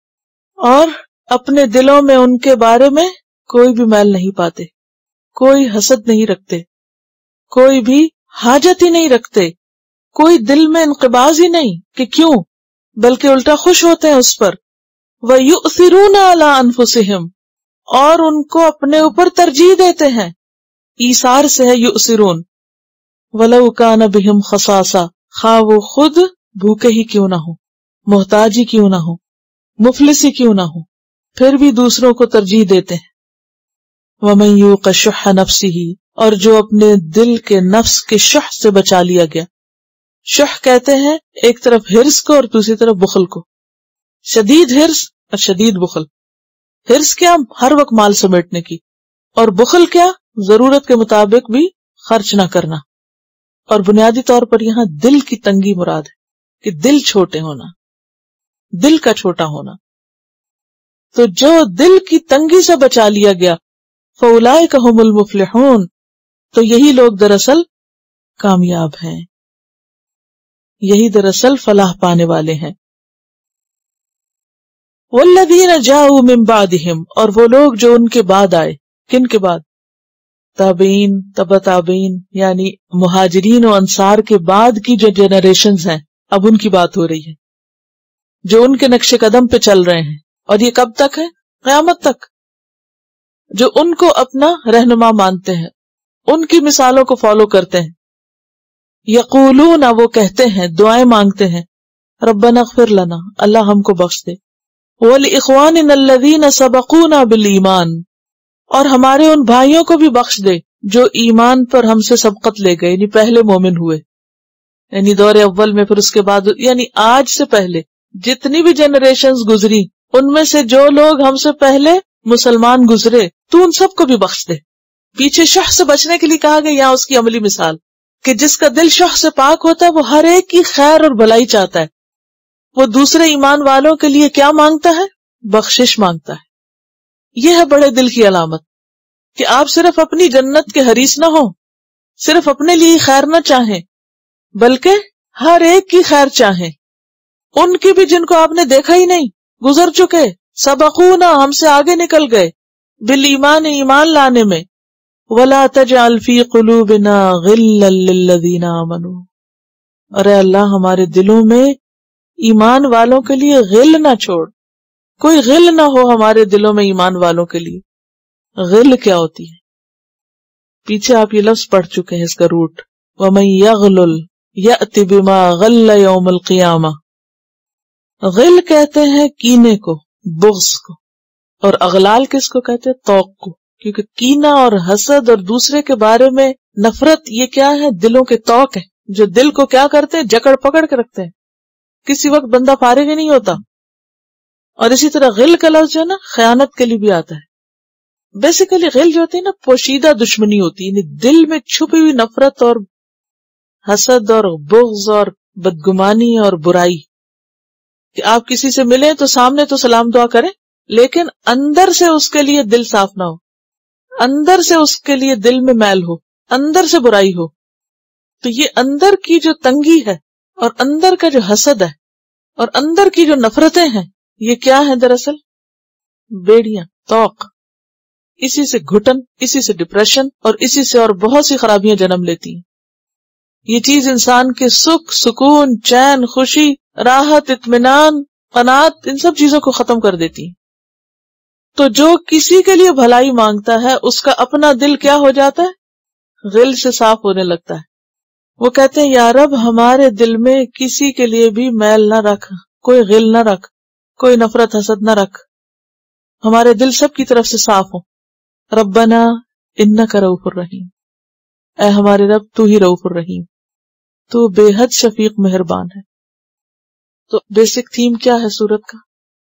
اور اپنے دلوں میں ان کے بارے میں کوئی بھی میل نہیں پاتے، کوئی حسد نہیں رکھتے، کوئی بھی حاجت ہی نہیں رکھتے، کوئی دل میں انقباض ہی نہیں کہ کیوں، بلکہ الٹا خوش ہوتے ہیں اس پر. وَيُؤْثِرُونَ عَلَىٰ أَنفُسِهِمْ، اور ان کو اپنے اوپر ترجیح دیتے ہیں. ایثار سے ہے یؤثرون. وَلَوْ كَانَ بِهِمْ خَصَاصَةٌ، خواہ وہ خود بھوکے ہی کیوں نہ ہو، محتاج ہی کیوں نہ ہو، مفلس ہی کیوں نہ ہو، پھر بھی دوسروں کو ترجیح دیتے ہیں. وَمَن يُوقَ شُحَّ نَفْسِهِ، اور جو اپنے دل کے نفس کے شح سے بچا لیا گیا. شح کہتے ہیں ایک طرف ہرس کو اور دوسری طرف بخل کو. شدید ہرس اور شدید بخل. ہرس کیا؟ ہر وقت مال سمیٹنے کی، اور بخل کیا؟ ضرورت کے مطابق بھی خرچ نہ کرنا. اور بنیادی طور پر یہاں دل کی تنگی مراد ہے کہ دل چھوٹے ہونا، دل کا چھوٹا ہونا. تو جو دل کی تنگی سے بچا لیا گیا، فَأُولَئِكَ هُمُ الْمُفْلِحُونَ، تو یہی لوگ دراصل کامیاب ہیں، یہی دراصل فلاح پانے والے ہیں. وَالَّذِينَ جَاءُوا مِن بَعْدِهِمْ، اور وہ لوگ جو ان کے بعد آئے. کن کے بعد؟ تابعین، تبع تابعین، یعنی مہاجرین و انصار کے بعد کی جو جنریشنز ہیں، اب ان کی بات ہو رہی ہے، جو ان کے نقش قدم پہ چل رہے ہیں. اور یہ کب تک ہے؟ قیامت تک. جو ان کو اپنا رہنما مانتے ہیں، ان کی مثالوں کو فالو کرتے ہیں. یقولون، وہ کہتے ہیں، دعائیں مانگتے ہیں، ربنا اغفر لنا، اللہ ہم کو بخش دے، وَلِإِخْوَانِنَا الَّذِينَ سَبَقُونَا بِالْإِيمَانِ، اور ہمارے ان بھائیوں کو بھی بخش دے جو ایمان پر ہم سے سبقت لے گئے، یعنی پہلے مومن ہوئے، یعنی دور اول میں، پھر اس کے بعد، یعنی آج سے پہلے جتنی بھی جنریشنز گزری ان میں سے جو لوگ ہم سے پہلے مسلمان گزرے تو ان سب کو بھی بخش دے. پیچھے شح سے بچنے کے لیے کہا گیا، یہاں اس کی عملی مثال کہ جس کا دل شح سے پاک ہوتا ہے وہ ہر ایک کی خیر اور بھلائی چاہتا ہے، وہ دوسرے ایمان والوں کے لیے کیا مانگتا ہے؟ بخشش مانگتا ہے. یہ ہے بڑے دل کی علامت کہ آپ صرف اپنی جنت کے حریص نہ ہوں، صرف اپنے لیے خیر نہ چاہیں، بلکہ ہر ایک کی خیر چاہیں، ان کی بھی جن کو آپ نے دیکھا ہی نہیں، گزر چکے، سبقونا، ہم سے آگے نکل گئے، بالایمان، ایمان لانے میں، ولا تجعل فی قلوبنا غلا للذین آمنوا، اور اے اللہ ہمارے دلوں میں ایمان والوں کے لیے غل نہ چھوڑ، کوئی غل نہ ہو ہمارے دلوں میں ایمان والوں کے لیے. غل کیا ہوتی ہے؟ پیچھے آپ یہ لفظ پڑھ چکے ہیں اس کا روٹ، وَمَن يَغْلُلْ يَأْتِ بِمَا غَلَّ يَوْمَ الْقِيَامَةِ. غل کہتے ہیں کینے کو، بغض کو، اور اغلال کس کو کہتے ہیں؟ توق کو. کیونکہ کینہ اور حسد اور دوسرے کے بارے میں نفرت، یہ کیا ہے؟ دلوں کے توق ہیں جو دل کو کیا کرتے ہیں؟ جکڑ پکڑ کے رکھتے ہیں، کسی وقت بندہ فارغ ہی نہیں ہوتا. اور اسی طرح غل کا لفظ جو ہے نا خیانت کے لیے بھی آتا ہے. بیسیکلی غل جو ہوتی ہے نا پوشیدہ دشمنی ہوتی ہے، یعنی دل میں چھپی ہوئی نفرت اور حسد اور بغض اور بدگمانی اور برائی، کہ آپ کسی سے ملیں تو سامنے تو سلام دعا کریں لیکن اندر سے اس کے لیے دل صاف نہ ہو، اندر سے اس کے لیے دل میں میل ہو، اندر سے برائی ہو. تو یہ اندر کی جو تنگی ہے اور اندر کا جو حسد ہے اور اندر کی جو نفرتیں ہیں، یہ کیا ہیں؟ دراصل بیڑیاں، توق. اسی سے گھٹن، اسی سے ڈپریشن اور اسی سے اور بہت سی خرابیاں جنم لیتی ہیں. یہ چیز انسان کے سکھ، سکون، چین، خوشی، راحت، اطمینان، قناعت، ان سب چیزوں کو ختم کر دیتی ہیں. تو جو کسی کے لیے بھلائی مانگتا ہے اس کا اپنا دل کیا ہو جاتا ہے؟ غل سے صاف ہونے لگتا ہے. وہ کہتے ہیں یا رب ہمارے دل میں کسی کے لیے بھی میل نہ رکھ، کوئی غل نہ رکھ، کوئی نفرت حسد نہ رکھ، ہمارے دل سب کی طرف سے صاف ہو. ربنا انک رؤوف الرحیم، اے ہمارے رب تو ہی رؤوف الرحیم، تو بے حد شفیق مہربان ہے. تو بیسک تھیم کیا ہے سورت کا؟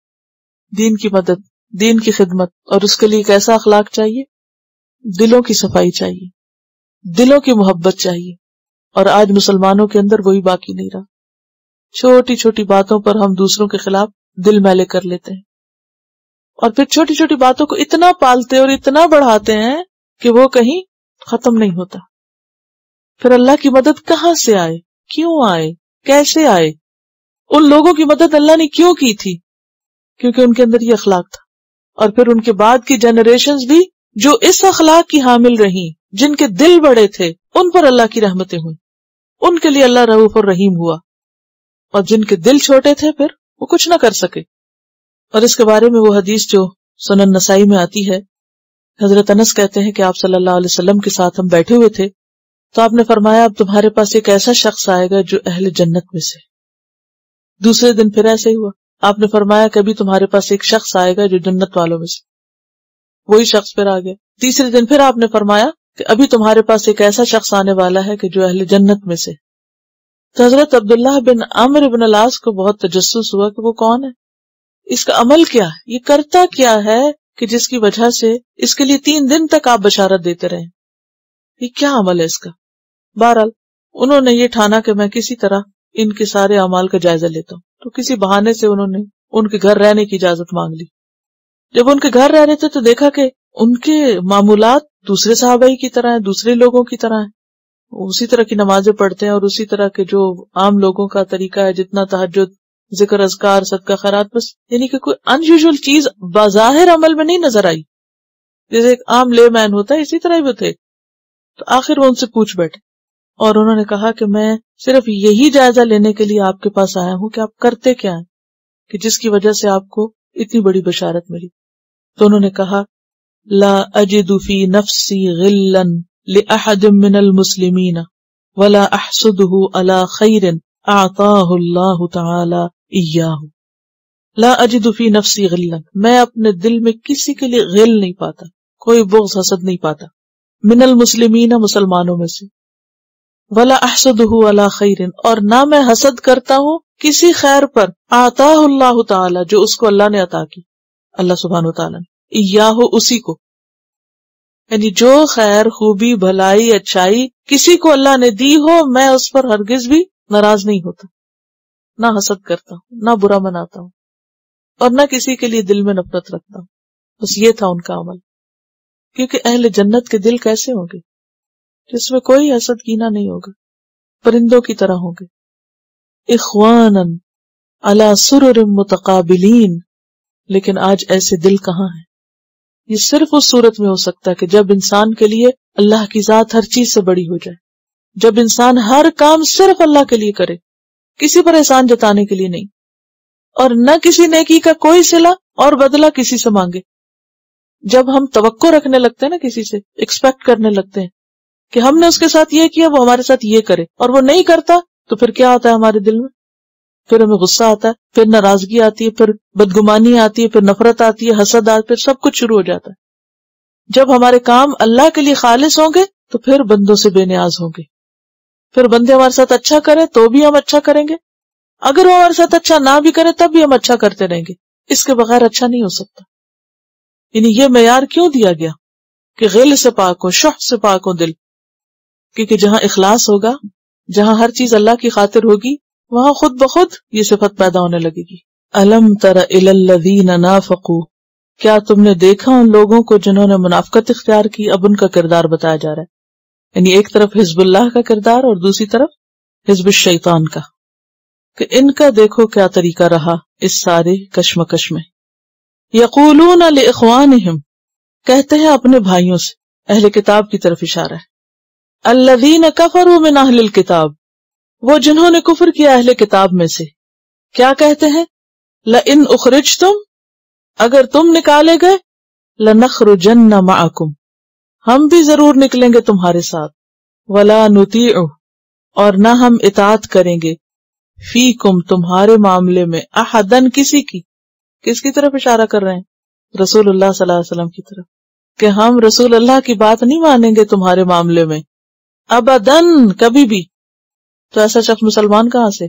دین کی مدد، دین کی خدمت، اور اس کے لیے کیسا اخلاق چاہیے؟ دلوں کی صفائی چاہیے، دلوں کی محبت چاہیے. اور آج مسلمانوں کے اندر وہی باقی نہیں رہا. چھوٹی چھوٹی باتوں پر ہم دوسروں کے خلاف دل میلے کر لیتے ہیں، اور پھر چھوٹی چھوٹی باتوں کو اتنا پالتے اور اتنا بڑھاتے ہیں کہ وہ کہیں ختم نہیں ہوتا. پھر اللہ کی مدد کہاں سے آئے؟ کیوں آئے؟ کیسے آئے؟ ان لوگوں کی مدد اللہ نے کیوں کی تھی؟ کیونکہ ان کے اندر یہ اخلاق تھا. اور پھر ان کے بعد کی جنریشنز بھی جو اس اخلاق کی حامل رہیں، جن کے دل بڑے تھے، ان پر اللہ کی رحمتیں ہوئیں، ان کے لیے اللہ رؤوف الرحیم ہوا. اور جن کے دل چھوٹے تھے پھر وہ کچھ نہ کر سکے. اور اس کے بارے میں وہ حدیث جو سنن نسائی میں آتی ہے، حضرت انس کہتے ہیں کہ آپ صلی اللہ علیہ وسلم کے ساتھ ہم بیٹھے ہوئے تھے تو آپ نے فرمایا اب تمہارے پاس ایک ایسا شخص آئے گا جو اہل جنت میں سے. دوسرے دن پھر ایسے ہی ہوا، آپ نے فرمایا کبھی تمہارے پاس ایک شخص آئے گا جو جنت والوں میں سے. وہی شخص پھر آ گیا. تیسرے دن پھر آپ نے فرمایا کہ ابھی تمہارے پاس ایک ایسا شخص آنے والا ہے کہ جو اہل جنت میں سے. تو حضرت عبداللہ بن عمرو بن العاص کو بہت تجسس ہوا کہ وہ کون ہے، اس کا عمل کیا ہے، یہ کرتا کیا ہے کہ جس کی وجہ سے اس کے لیے تین دن تک آپ بشارت دیتے رہے. یہ کیا عمل ہے اس کا؟ بہرحال انہوں نے یہ ٹھانا کہ میں کسی طرح ان کے سارے اعمال کا جائزہ لیتا ہوں. تو کسی بہانے سے انہوں نے ان کے گھر رہنے کی اجازت مانگ لی. جب ان کے گھر رہ رہے تھے تو دیکھا کہ ان کے معمولات دوسرے صحابہ کی طرح ہیں، دوسرے لوگوں کی طرح ہیں. اسی طرح کی نمازیں پڑھتے ہیں اور اسی طرح کے جو عام لوگوں کا طریقہ ہے، جتنا تہجد، ذکر، اذکار، صدقہ خیرات، بس یعنی کہ کوئی ان یوزول چیز بظاہر عمل میں نہیں نظر آئی. جیسے ایک عام لے مین ہوتا ہے اسی طرح ہی وہ تھے. تو آخر وہ ان سے پوچھ بیٹھے اور انہوں نے کہا کہ میں صرف یہی جائزہ لینے کے لیے آپ کے پاس آیا ہوں کہ آپ کرتے کیا ہیں کہ جس کی وجہ سے آپ کو اتنی بڑی بشارت ملی. تو انہوں نے کہا لا اجد فی نفسی غلا لأحد من المسلمین ولا احسده علی خیر اعطاہ اللہ تعالی ایاہ. لا اجد فی نفسی غلا، میں اپنے دل میں کسی کے لیے غل نہیں پاتا، کوئی بغض حسد نہیں پاتا، من المسلمین مسلمانوں میں سے، ولا احسده علی خیر، اور نہ میں حسد کرتا ہوں کسی خیر پر، آتاہ اللہ تعالی، جو اس کو اللہ نے عطا کی، اللہ سبحانہ وتعالی نے، ایاہ، اسی کو، یعنی جو خیر، خوبی، بھلائی، اچھائی کسی کو اللہ نے دی ہو، میں اس پر ہرگز بھی ناراض نہیں ہوتا، نہ حسد کرتا ہوں، نہ برا مناتا ہوں، اور نہ کسی کے لیے دل میں نفرت رکھتا ہوں. بس یہ تھا ان کا عمل. کیونکہ اہل جنت کے دل کیسے ہوں گے؟ جس میں کوئی حسد کینہ نہیں ہوگا، پرندوں کی طرح ہوں گے، اخوانا علی سرر متقابلین. لیکن آج ایسے دل کہاں ہیں؟ یہ صرف اس صورت میں ہو سکتا ہے کہ جب انسان کے لیے اللہ کی ذات ہر چیز سے بڑی ہو جائے، جب انسان ہر کام صرف اللہ کے لیے کرے، کسی پر احسان جتانے کے لیے نہیں، اور نہ کسی نیکی کا کوئی صلہ اور بدلہ کسی سے مانگے. جب ہم توقع رکھنے لگتے ہیں نا، کسی سے ایکسپیکٹ کرنے لگتے ہیں کہ ہم نے اس کے ساتھ یہ کیا، وہ ہمارے ساتھ یہ کرے، اور وہ نہیں کرتا، تو پھر کیا ہوتا ہے ہمارے دل میں؟ پھر ہمیں غصہ آتا ہے، پھر ناراضگی آتی ہے، پھر بدگمانی آتی ہے، پھر نفرت آتی ہے، حسد آتی ہے، پھر سب کچھ شروع ہو جاتا ہے. جب ہمارے کام اللہ کے لیے خالص ہوں گے تو پھر بندوں سے بے نیاز ہوں گے. پھر بندے ہمارے ساتھ اچھا کریں تو بھی ہم اچھا کریں گے، اگر وہ ہمارے ساتھ اچھا نہ بھی کرے تب بھی ہم اچھا کرتے رہیں گے. اس کے بغیر اچھا نہیں ہو سکتا. یعنی یہ معیار کیوں دیا گیا کہ غل سے پاک ہو، شح سے پاک ہو دل؟ کیونکہ جہاں اخلاص ہوگا، جہاں ہر چیز اللہ کی خاطر ہوگی، وہاں خود بخود یہ صفت پیدا ہونے لگے گی. الم تر الی الذین نافقوا، کیا تم نے دیکھا ان لوگوں کو جنہوں نے منافقت اختیار کی؟ اب ان کا کردار بتایا جا رہا ہے، یعنی ایک طرف حزب اللہ کا کردار اور دوسری طرف حزب الشیطان کا، کہ ان کا دیکھو کیا طریقہ رہا اس سارے کشمکش میں. یقولون لاخوانہم، کہتے ہیں اپنے بھائیوں سے، اہل کتاب کی طرف اشارہ ہے. الذین کفروا من اہل الکتاب، وہ جنہوں نے کفر کیا اہل کتاب میں سے، کیا کہتے ہیں؟ لئن اخرجتم، اگر تم نکالے گئے، لنخرجن معکم، ہم بھی ضرور نکلیں گے تمہارے ساتھ، ولا نطیع، اور نہ ہم اطاعت کریں گے، فیکم، تمہارے معاملے میں، احدن، کسی کی. کس کی طرف اشارہ کر رہے ہیں؟ رسول اللہ صلی اللہ علیہ وسلم کی طرف، کہ ہم رسول اللہ کی بات نہیں مانیں گے تمہارے معاملے میں، ابدن، کبھی بھی. تو ایسا شخص مسلمان کہاں سے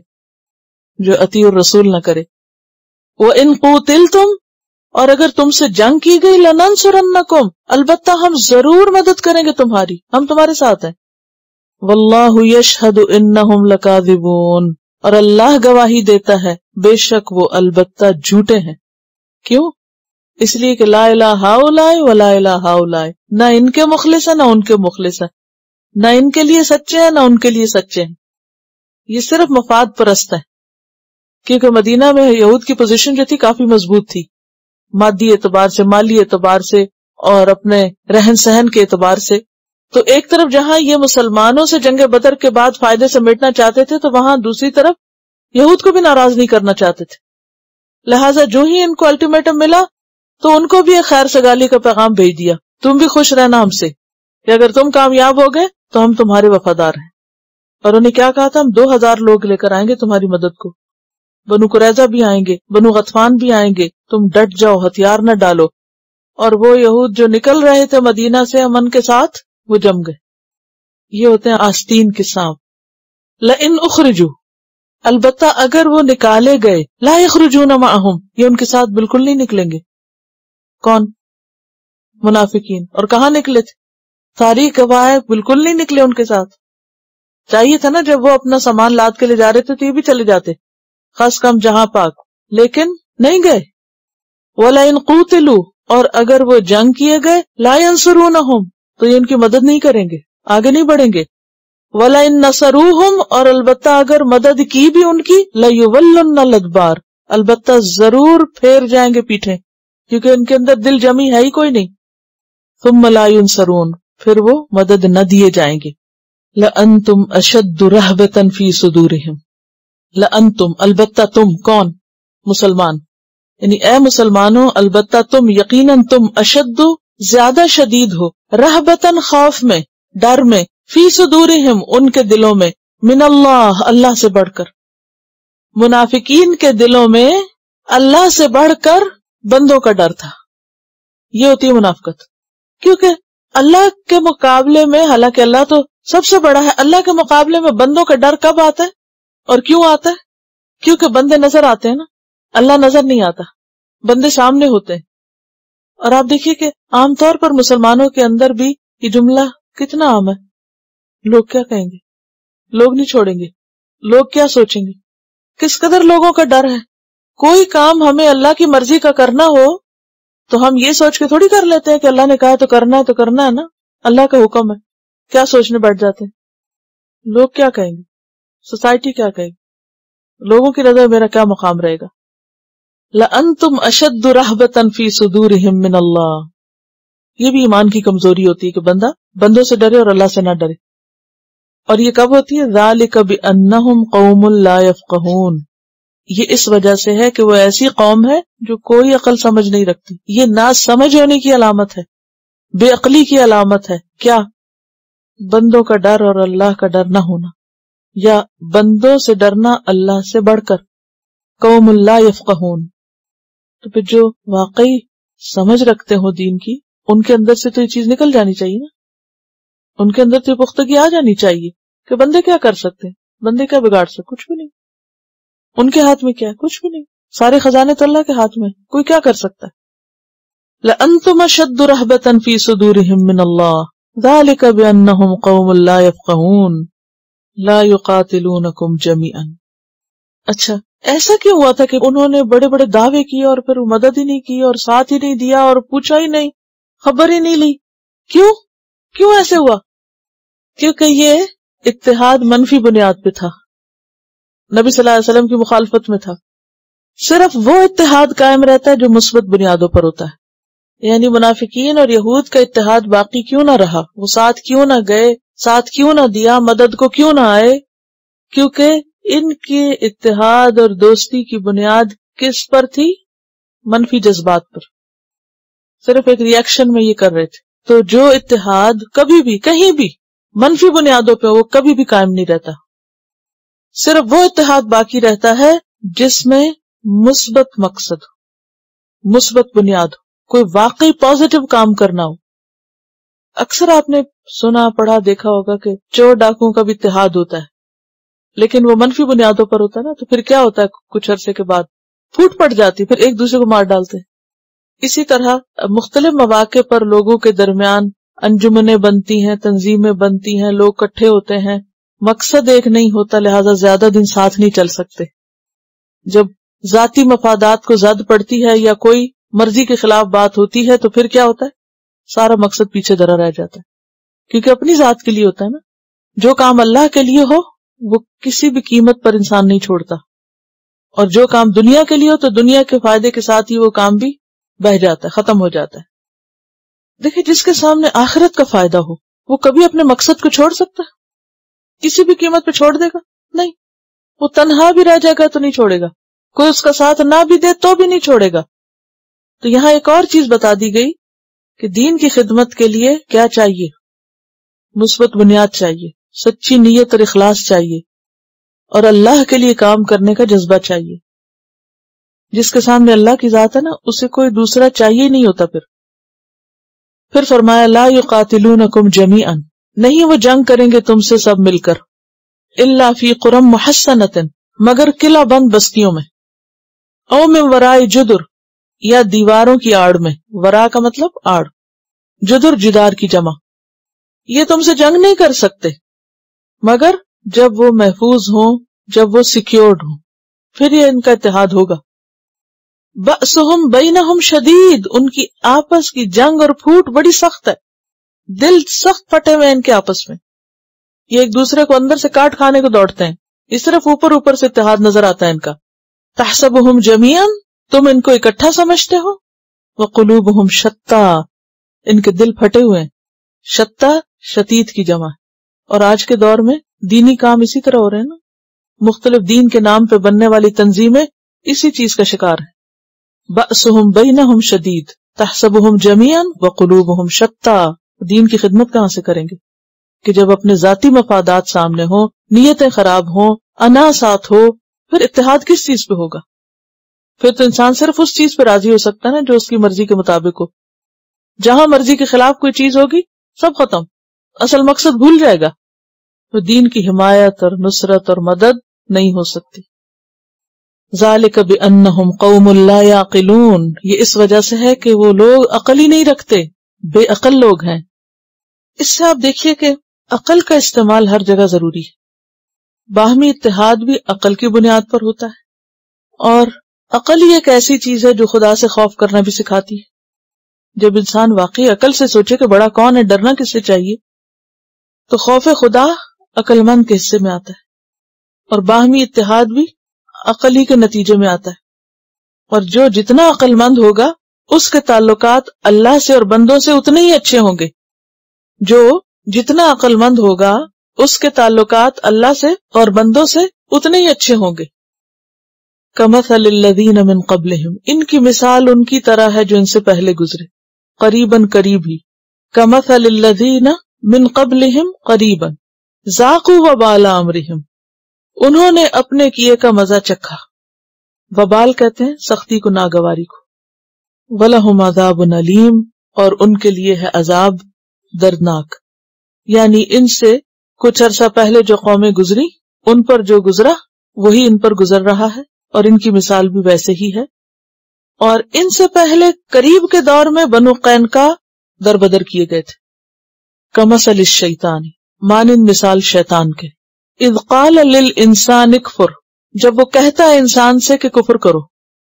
جو اطیع الرسول نہ کرے. وَإِن قُوتِلْتُمْ، اور اگر تم سے جنگ کی گئی، لَنَنْصُرَنَّكُمْ، البتہ ہم ضرور مدد کریں گے تمہاری، ہم تمہارے ساتھ ہیں. وَاللَّهُ يَشْهَدُ إِنَّهُمْ لَكَاذِبُونَ، اور اللہ گواہی دیتا ہے بے شک وہ البتہ جھوٹے ہیں. کیوں؟ اس لیے کہ لا الہ ہؤلاء ولا الہ ہؤلاء، نہ ان کے مخلص ہیں نہ ان کے مخلص ہیں، نہ ان کے لیے سچے ہیں نہ ان کے لیے سچے ہیں. یہ صرف مفاد پرست ہے. کیونکہ مدینہ میں یہود کی پوزیشن جو تھی کافی مضبوط تھی، مادی اعتبار سے، مالی اعتبار سے، اور اپنے رہن سہن کے اعتبار سے. تو ایک طرف جہاں یہ مسلمانوں سے جنگ بدر کے بعد فائدے سمیٹنا چاہتے تھے، تو وہاں دوسری طرف یہود کو بھی ناراض نہیں کرنا چاہتے تھے. لہٰذا جو ہی ان کو الٹیمیٹم ملا تو ان کو بھی ایک خیر سگالی کا پیغام بھیج دیا، تم بھی خوش رہنا ہم سے، کہ اگر تم کامیاب ہو گئے تو ہم تمہارے وفادار ہیں. اور انہیں کیا کہا تھا؟ ہم دو ہزار لوگ لے کر آئیں گے تمہاری مدد کو، بنو قریظہ بھی آئیں گے، بنو غطفان بھی آئیں گے، تم ڈٹ جاؤ، ہتھیار نہ ڈالو. اور وہ یہود جو نکل رہے تھے مدینہ سے امن کے ساتھ، وہ جم گئے. یہ ہوتے ہیں آستین کے سانپ. لئن اخرجوا، البتہ اگر وہ نکالے گئے، لا یخرجون معہم، یہ ان کے ساتھ بالکل نہیں نکلیں گے. کون؟ منافقین. اور کہاں نکلے تھے؟ تاریخ گواہ ہے بالکل نہیں نکلے ان کے ساتھ. چاہیے تھا نا جب وہ اپنا سامان لاد کے لے جا رہے تھے تو یہ بھی چلے جاتے، خاص کم جہاں پاک، لیکن نہیں گئے. وَلَئِن قُوتِلُوا، اور اگر وہ جنگ کیے گئے، لَا يَنْصُرُونَهُمْ، تو یہ ان کی مدد نہیں کریں گے، آگے نہیں بڑھیں گے. وَلَئِن نَصَرُوهُمْ، اور البتہ اگر مدد کی بھی ان کی، لَيُوَلُّنَّ الْأَدْبَارَ، البتہ ضرور پھیر جائیں گے پیٹھیں، کیونکہ ان کے اندر دل جمی ہے ہی کوئی نہیں. ثُمَّ لَا يُنْصَرُونَ، پھر وہ مدد نہ دیے جائیں گے. لَأَنْتُمْ أَشَدُّ رَهْبَةً فِي صُدُورِهِمْ، لَأَنْتُمْ، البتہ تم، کون؟ مسلمان. یعنی اے مسلمانوں، البتہ تم، یقیناً تم، اشد، زیادہ شدید ہو، رہبتن خوف میں، ڈر میں، فی صدورہم ان کے دلوں میں، من اللہ اللہ سے بڑھ کر. منافقین کے دلوں میں اللہ سے بڑھ کر بندوں کا ڈر تھا. یہ ہوتی ہے منافقت. کیونکہ اللہ کے مقابلے میں، حالانکہ اللہ تو سب سے بڑا ہے، اللہ کے مقابلے میں بندوں کا ڈر کب آتا ہے اور کیوں آتا ہے؟ کیونکہ بندے نظر آتے ہیں نا، اللہ نظر نہیں آتا، بندے سامنے ہوتے ہیں. اور آپ دیکھیے کہ عام طور پر مسلمانوں کے اندر بھی یہ جملہ کتنا عام ہے. لوگ کیا کہیں گے، لوگ نہیں چھوڑیں گے، لوگ کیا سوچیں گے. کس قدر لوگوں کا ڈر ہے. کوئی کام ہمیں اللہ کی مرضی کا کرنا ہو تو ہم یہ سوچ کے تھوڑی کر لیتے ہیں کہ اللہ نے کہا تو کرنا ہے تو کرنا ہے نا، اللہ کا حکم ہے. کیا سوچنے بیٹھ جاتے ہیں، لوگ کیا کہیں گے، سوسائٹی کیا کہے گی، لوگوں کی نظر میرا کیا مقام رہے گا. لَأَنْتُمْ أَشَدُّ رَهْبَةً فِي صُدُورِهِمْ مِنَ اللَّهِ. یہ بھی ایمان کی کمزوری ہوتی ہے کہ بندہ بندوں سے ڈرے اور اللہ سے نہ ڈرے. اور یہ کب ہوتی ہے؟ ذَلِكَ بِأَنَّهُمْ قَوْمٌ لَا يَفْقَهُونَ. یہ اس وجہ سے ہے کہ وہ ایسی قوم ہے جو کوئی عقل سمجھ نہیں رکھتی. یہ نا سمجھ ہونے کی علامت ہے، بے عقلی کی علامت ہے. کیا؟ بندوں کا ڈر اور اللہ کا ڈر نہ ہونا، یا بندوں سے ڈرنا اللہ سے بڑھ کر. قوم لا یفقہون. تو پھر جو واقعی سمجھ رکھتے ہو دین کی، ان کے اندر سے تو یہ چیز نکل جانی چاہیے نا، ان کے اندر تو پختگی آ جانی چاہیے کہ بندے کیا کر سکتے ہیں، بندے کیا بگاڑ سکتے، کچھ بھی نہیں. ان کے ہاتھ میں کیا ہے؟ کچھ بھی نہیں. سارے خزانے تو اللہ کے ہاتھ میں، کوئی کیا کر سکتا ہے. لَأَنْتُمْ أَشَدُّ رَهْبَةً فِي صُدُورِهِمْ مِنَ اللَّهِ ذَلِكَ بِأَنَّهُمْ قَوْمٌ لَا يَفْقَهُونَ لَا يُقَاتِلُونَكُمْ جَمِيعًا. اچھا ایسا کیوں ہوا تھا کہ انہوں نے بڑے بڑے دعوے کیے اور پھر مدد ہی نہیں کی اور ساتھ ہی نہیں دیا اور پوچھا ہی نہیں، خبر ہی نہیں لی؟ کیوں کیوں ایسے ہوا؟ کیونکہ یہ اتحاد منفی بنیاد پہ تھا، نبی صلی اللہ علیہ وسلم کی مخالفت میں تھا. صرف وہ اتحاد قائم رہتا ہے جو مثبت بنیادوں پر ہوتا ہے. یعنی منافقین اور یہود کا اتحاد باقی کیوں نہ رہا، وہ ساتھ کیوں نہ گئے، ساتھ کیوں نہ دیا، مدد کو کیوں نہ آئے؟ کیونکہ ان کے اتحاد اور دوستی کی بنیاد کس پر تھی؟ منفی جذبات پر. صرف ایک ری ایکشن میں یہ کر رہے تھے. تو جو اتحاد کبھی بھی کہیں بھی منفی بنیادوں پہ وہ کبھی بھی قائم نہیں رہتا. صرف وہ اتحاد باقی رہتا ہے جس میں مثبت مقصد ہو، مثبت بنیاد ہو، کوئی واقعی پازیٹو کام کرنا ہو. اکثر آپ نے سنا پڑھا دیکھا ہوگا کہ چور ڈاکوؤں کا بھی اتحاد ہوتا ہے، لیکن وہ منفی بنیادوں پر ہوتا ہے نا. تو پھر کیا ہوتا ہے؟ کچھ عرصے کے بعد پھوٹ پڑ جاتی، پھر ایک دوسرے کو مار ڈالتے. اسی طرح مختلف مواقع پر لوگوں کے درمیان انجمنیں بنتی ہیں، تنظیمیں بنتی ہیں، لوگ اکٹھے ہوتے ہیں، مقصد ایک نہیں ہوتا، لہذا زیادہ دن ساتھ نہیں چل سکتے. جب ذاتی مفادات کو زد پڑتی ہے یا کوئی مرضی کے خلاف بات ہوتی ہے تو پھر کیا ہوتا ہے؟ سارا مقصد پیچھے دھرا رہ جاتا ہے، کیونکہ اپنی ذات کے لیے ہوتا ہے نا. جو کام اللہ کے لیے ہو وہ کسی بھی قیمت پر انسان نہیں چھوڑتا، اور جو کام دنیا کے لیے ہو تو دنیا کے فائدے کے ساتھ ہی وہ کام بھی بہہ جاتا ہے، ختم ہو جاتا ہے. دیکھیں جس کے سامنے آخرت کا فائدہ ہو وہ کبھی اپنے مقصد کو چھوڑ سکتا ہے؟ کسی بھی قیمت پہ چھوڑ دے گا؟ نہیں. وہ تنہا بھی رہ جائے گا تو نہیں چھوڑے گا، کوئی اس کا ساتھ نہ بھی دے تو بھی نہیں چھوڑے گا. تو یہاں ایک اور چیز بتا دی گئی کہ دین کی خدمت کے لیے کیا چاہیے؟ مثبت بنیاد چاہیے، سچی نیت اور اخلاص چاہیے، اور اللہ کے لیے کام کرنے کا جذبہ چاہیے. جس کے سامنے اللہ کی ذات ہے نا، اسے کوئی دوسرا چاہیے نہیں ہوتا. پھر پھر فرمایا لا یقاتلونکم جمیعا، نہیں وہ جنگ کریں گے تم سے سب مل کر، الا فی قرم محصنۃ، مگر قلعہ بند بستیوں میں، او من وراء جدر، یا دیواروں کی آڑ میں. ورا کا مطلب آڑ، جدر جدار کی جمع. یہ تم سے جنگ نہیں کر سکتے مگر جب وہ محفوظ ہوں، جب وہ سیکیورڈ ہوں، پھر یہ ان کا اتحاد ہوگا. بأسہم بینہم شدید، ان کی آپس کی جنگ اور پھوٹ بڑی سخت ہے، دل سخت پھٹے ہوئے ان کے آپس میں، یہ ایک دوسرے کو اندر سے کاٹ کھانے کو دوڑتے ہیں. یہ صرف اوپر اوپر سے اتحاد نظر آتا ہے ان کا. تحسبہم جمیعا، تم ان کو اکٹھا سمجھتے ہو، وقلوبہم شتیٰ، ان کے دل پھٹے ہوئے ہیں. شتیٰ شتیت کی جمع ہے. اور آج کے دور میں دینی کام اسی طرح ہو رہے ہیں نا، مختلف دین کے نام پہ بننے والی تنظیمیں اسی چیز کا شکار ہیں. بأسہم بینہم شدید، تحسبهم جميعا وقلوبهم شتى، دین کی خدمت کہاں سے کریں گے کہ جب اپنے ذاتی مفادات سامنے ہوں، نیتیں خراب ہوں، انا ساتھ ہو، پھر اتحاد کس چیز پہ ہوگا؟ پھر تو انسان صرف اس چیز پہ راضی ہو سکتا ہے نا جو اس کی مرضی کے مطابق ہو. جہاں مرضی کے خلاف کوئی چیز ہوگی سب ختم، اصل مقصد بھول جائے گا، تو دین کی حمایت اور نصرت اور مدد نہیں ہو سکتی. ذالک بانہم قوم لا یعقلون، یہ اس وجہ سے ہے کہ وہ لوگ عقل ہی نہیں رکھتے، بے عقل لوگ ہیں. اس سے آپ دیکھیے کہ عقل کا استعمال ہر جگہ ضروری ہے. باہمی اتحاد بھی عقل کی بنیاد پر ہوتا ہے، اور عقل ہی ایک ایسی چیز ہے جو خدا سے خوف کرنا بھی سکھاتی ہے. جب انسان واقعی عقل سے سوچے کہ بڑا کون ہے، ڈرنا کس سے چاہیے، تو خوف خدا عقل مند کے حصے میں آتا ہے، اور باہمی اتحاد بھی عقل ہی کے نتیجے میں آتا ہے. اور جو جتنا عقل مند ہوگا اس کے تعلقات اللہ سے اور بندوں سے اتنے ہی اچھے ہوں گے. جو جتنا عقل مند ہوگا اس کے تعلقات اللہ سے اور بندوں سے اتنے ہی اچھے ہوں گے. کمثل الذین من قبلہم، ان کی مثال ان کی طرح ہے جو ان سے پہلے گزرے، قریباً قریب ہی. کمثل الذین من قبلہم قریباً ذاقوا وبال امرہم، انہوں نے اپنے کیے کا مزہ چکھا. وبال کہتے ہیں سختی کو، ناگواری کو. وَلَهُمْ عَذَابٌ أَلِيمٌ، اور ان کے لیے ہے عذاب دردناک. یعنی ان سے کچھ عرصہ پہلے جو قومیں گزری، ان پر جو گزرا وہی ان پر گزر رہا ہے، اور ان کی مثال بھی ویسے ہی ہے. اور ان سے پہلے قریب کے دور میں بنو قینقاع دربدر کیے گئے تھے. کمثل الشیطان، مانند مثال شیطان کے. اذ قال للانسان اکفر، جب وہ کہتا ہے انسان سے کہ کفر کرو.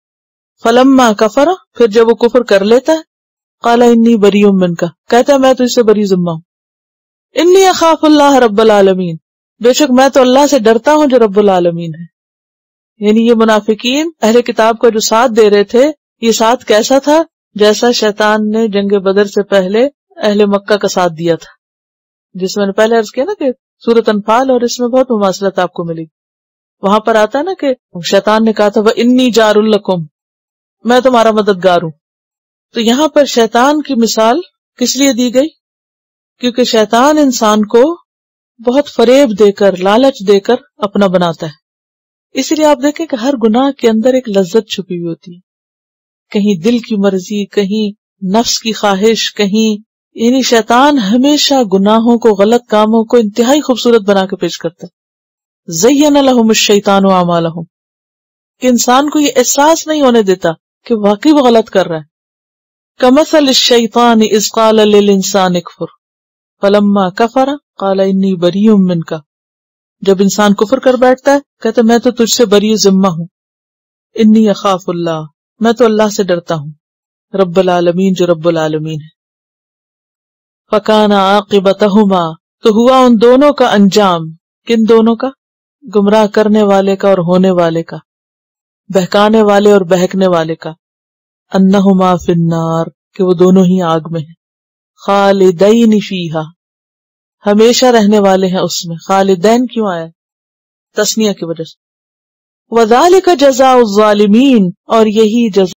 فلما کفر، پھر جب وہ کفر کر لیتا ہے، قال انی بریء منک، کہتا ہے میں تو اس سے بری ذمہ ہوں. انی اخاف اللہ رب العالمین، بے شک میں تو اللہ سے ڈرتا ہوں جو رب العالمین ہے. یعنی یہ منافقین اہل کتاب کا جو ساتھ دے رہے تھے، یہ ساتھ کیسا تھا؟ جیسا شیطان نے جنگ بدر سے پہلے اہل مکہ کا ساتھ دیا تھا، جس میں نے پہلے عرض کیا نا کہ سورۃ انفال اور اس میں بہت مماثلت آپ کو ملے گی. وہاں پر آتا ہے نا کہ شیطان نے کہا تھا وَإِنِّي جَارٌ لَكُمْ، میں تمہارا مددگار ہوں. تو یہاں پر شیطان کی مثال کس لیے دی گئی؟ کیونکہ شیطان انسان کو بہت فریب دے کر، لالچ دے کر اپنا بناتا ہے. اسی لیے آپ دیکھیں کہ ہر گناہ کے اندر ایک لذت چھپی ہوئی ہوتی ہے، کہیں دل کی مرضی، کہیں نفس کی خواہش، کہیں، یعنی شیطان ہمیشہ گناہوں کو، غلط کاموں کو انتہائی خوبصورت بنا کے پیش کرتا ہے. زین لہم الشیطان اعمالہم، کہ انسان کو یہ احساس نہیں ہونے دیتا کہ واقعی وہ غلط کر رہا ہے. کمثل الشیطان اذ قال للانسان اکفر فلما کفر قال انی بریء منک، جب انسان کفر کر بیٹھتا ہے کہتا میں تو تجھ سے بری ذمہ ہوں. انی اخاف اللہ، میں تو اللہ سے ڈرتا ہوں، رب العالمین جو رب العالمین ہے. فکان عاقبتہما، تو ہوا ان دونوں کا انجام. کن دونوں کا؟ گمراہ کرنے والے کا اور ہونے والے کا، بہکانے والے اور بہکنے والے کا. انہما فی النار، کہ وہ دونوں ہی آگ میں ہیں. خالدین فیہا، ہمیشہ رہنے والے ہیں اس میں. خالدین کیوں آیا؟ تسنیہ کی وجہ سے. وذالک جزاء الظالمین، اور یہی جزا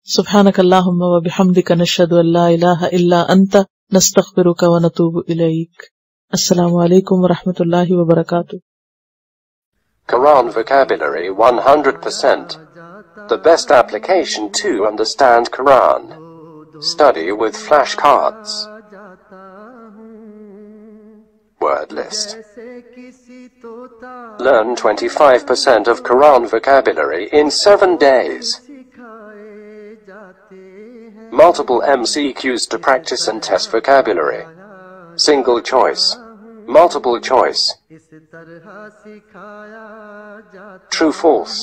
سبحانک اللہم و بحمدک نشہد ان لا الہ الا انت نستغفرک و نتوب الیک. السلام علیکم و رحمۃ اللہ وبرکاتہ. Quran vocabulary one hundred percent. The best application to understand Quran. Study with flashcards. Word list. Learn twenty-five percent of Quran vocabulary in seven days. Multiple M C Qs to practice and test vocabulary. Single choice. Multiple choice. True false.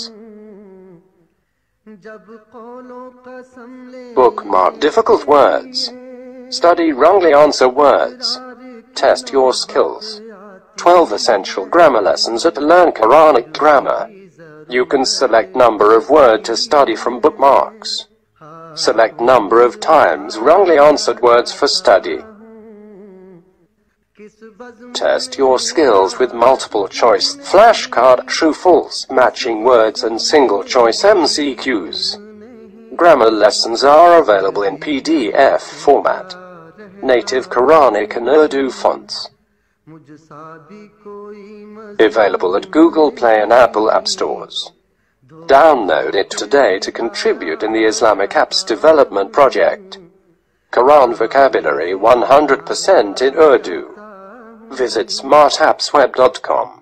Bookmark difficult words. Study wrongly answer words. Test your skills. twelve essential grammar lessons at Learn Quranic Grammar. You can select number of word to study from bookmarks. Select number of times wrongly answered words for study. Test your skills with multiple choice flashcard, true false, matching words and single choice M C Qs. Grammar lessons are available in P D F format. Native Quranic and Urdu fonts. Available at Google Play and Apple App Stores. Download it today to contribute in the Islamic Apps Development Project. Quran vocabulary one hundred percent in Urdu. Visit smart apps web dot com.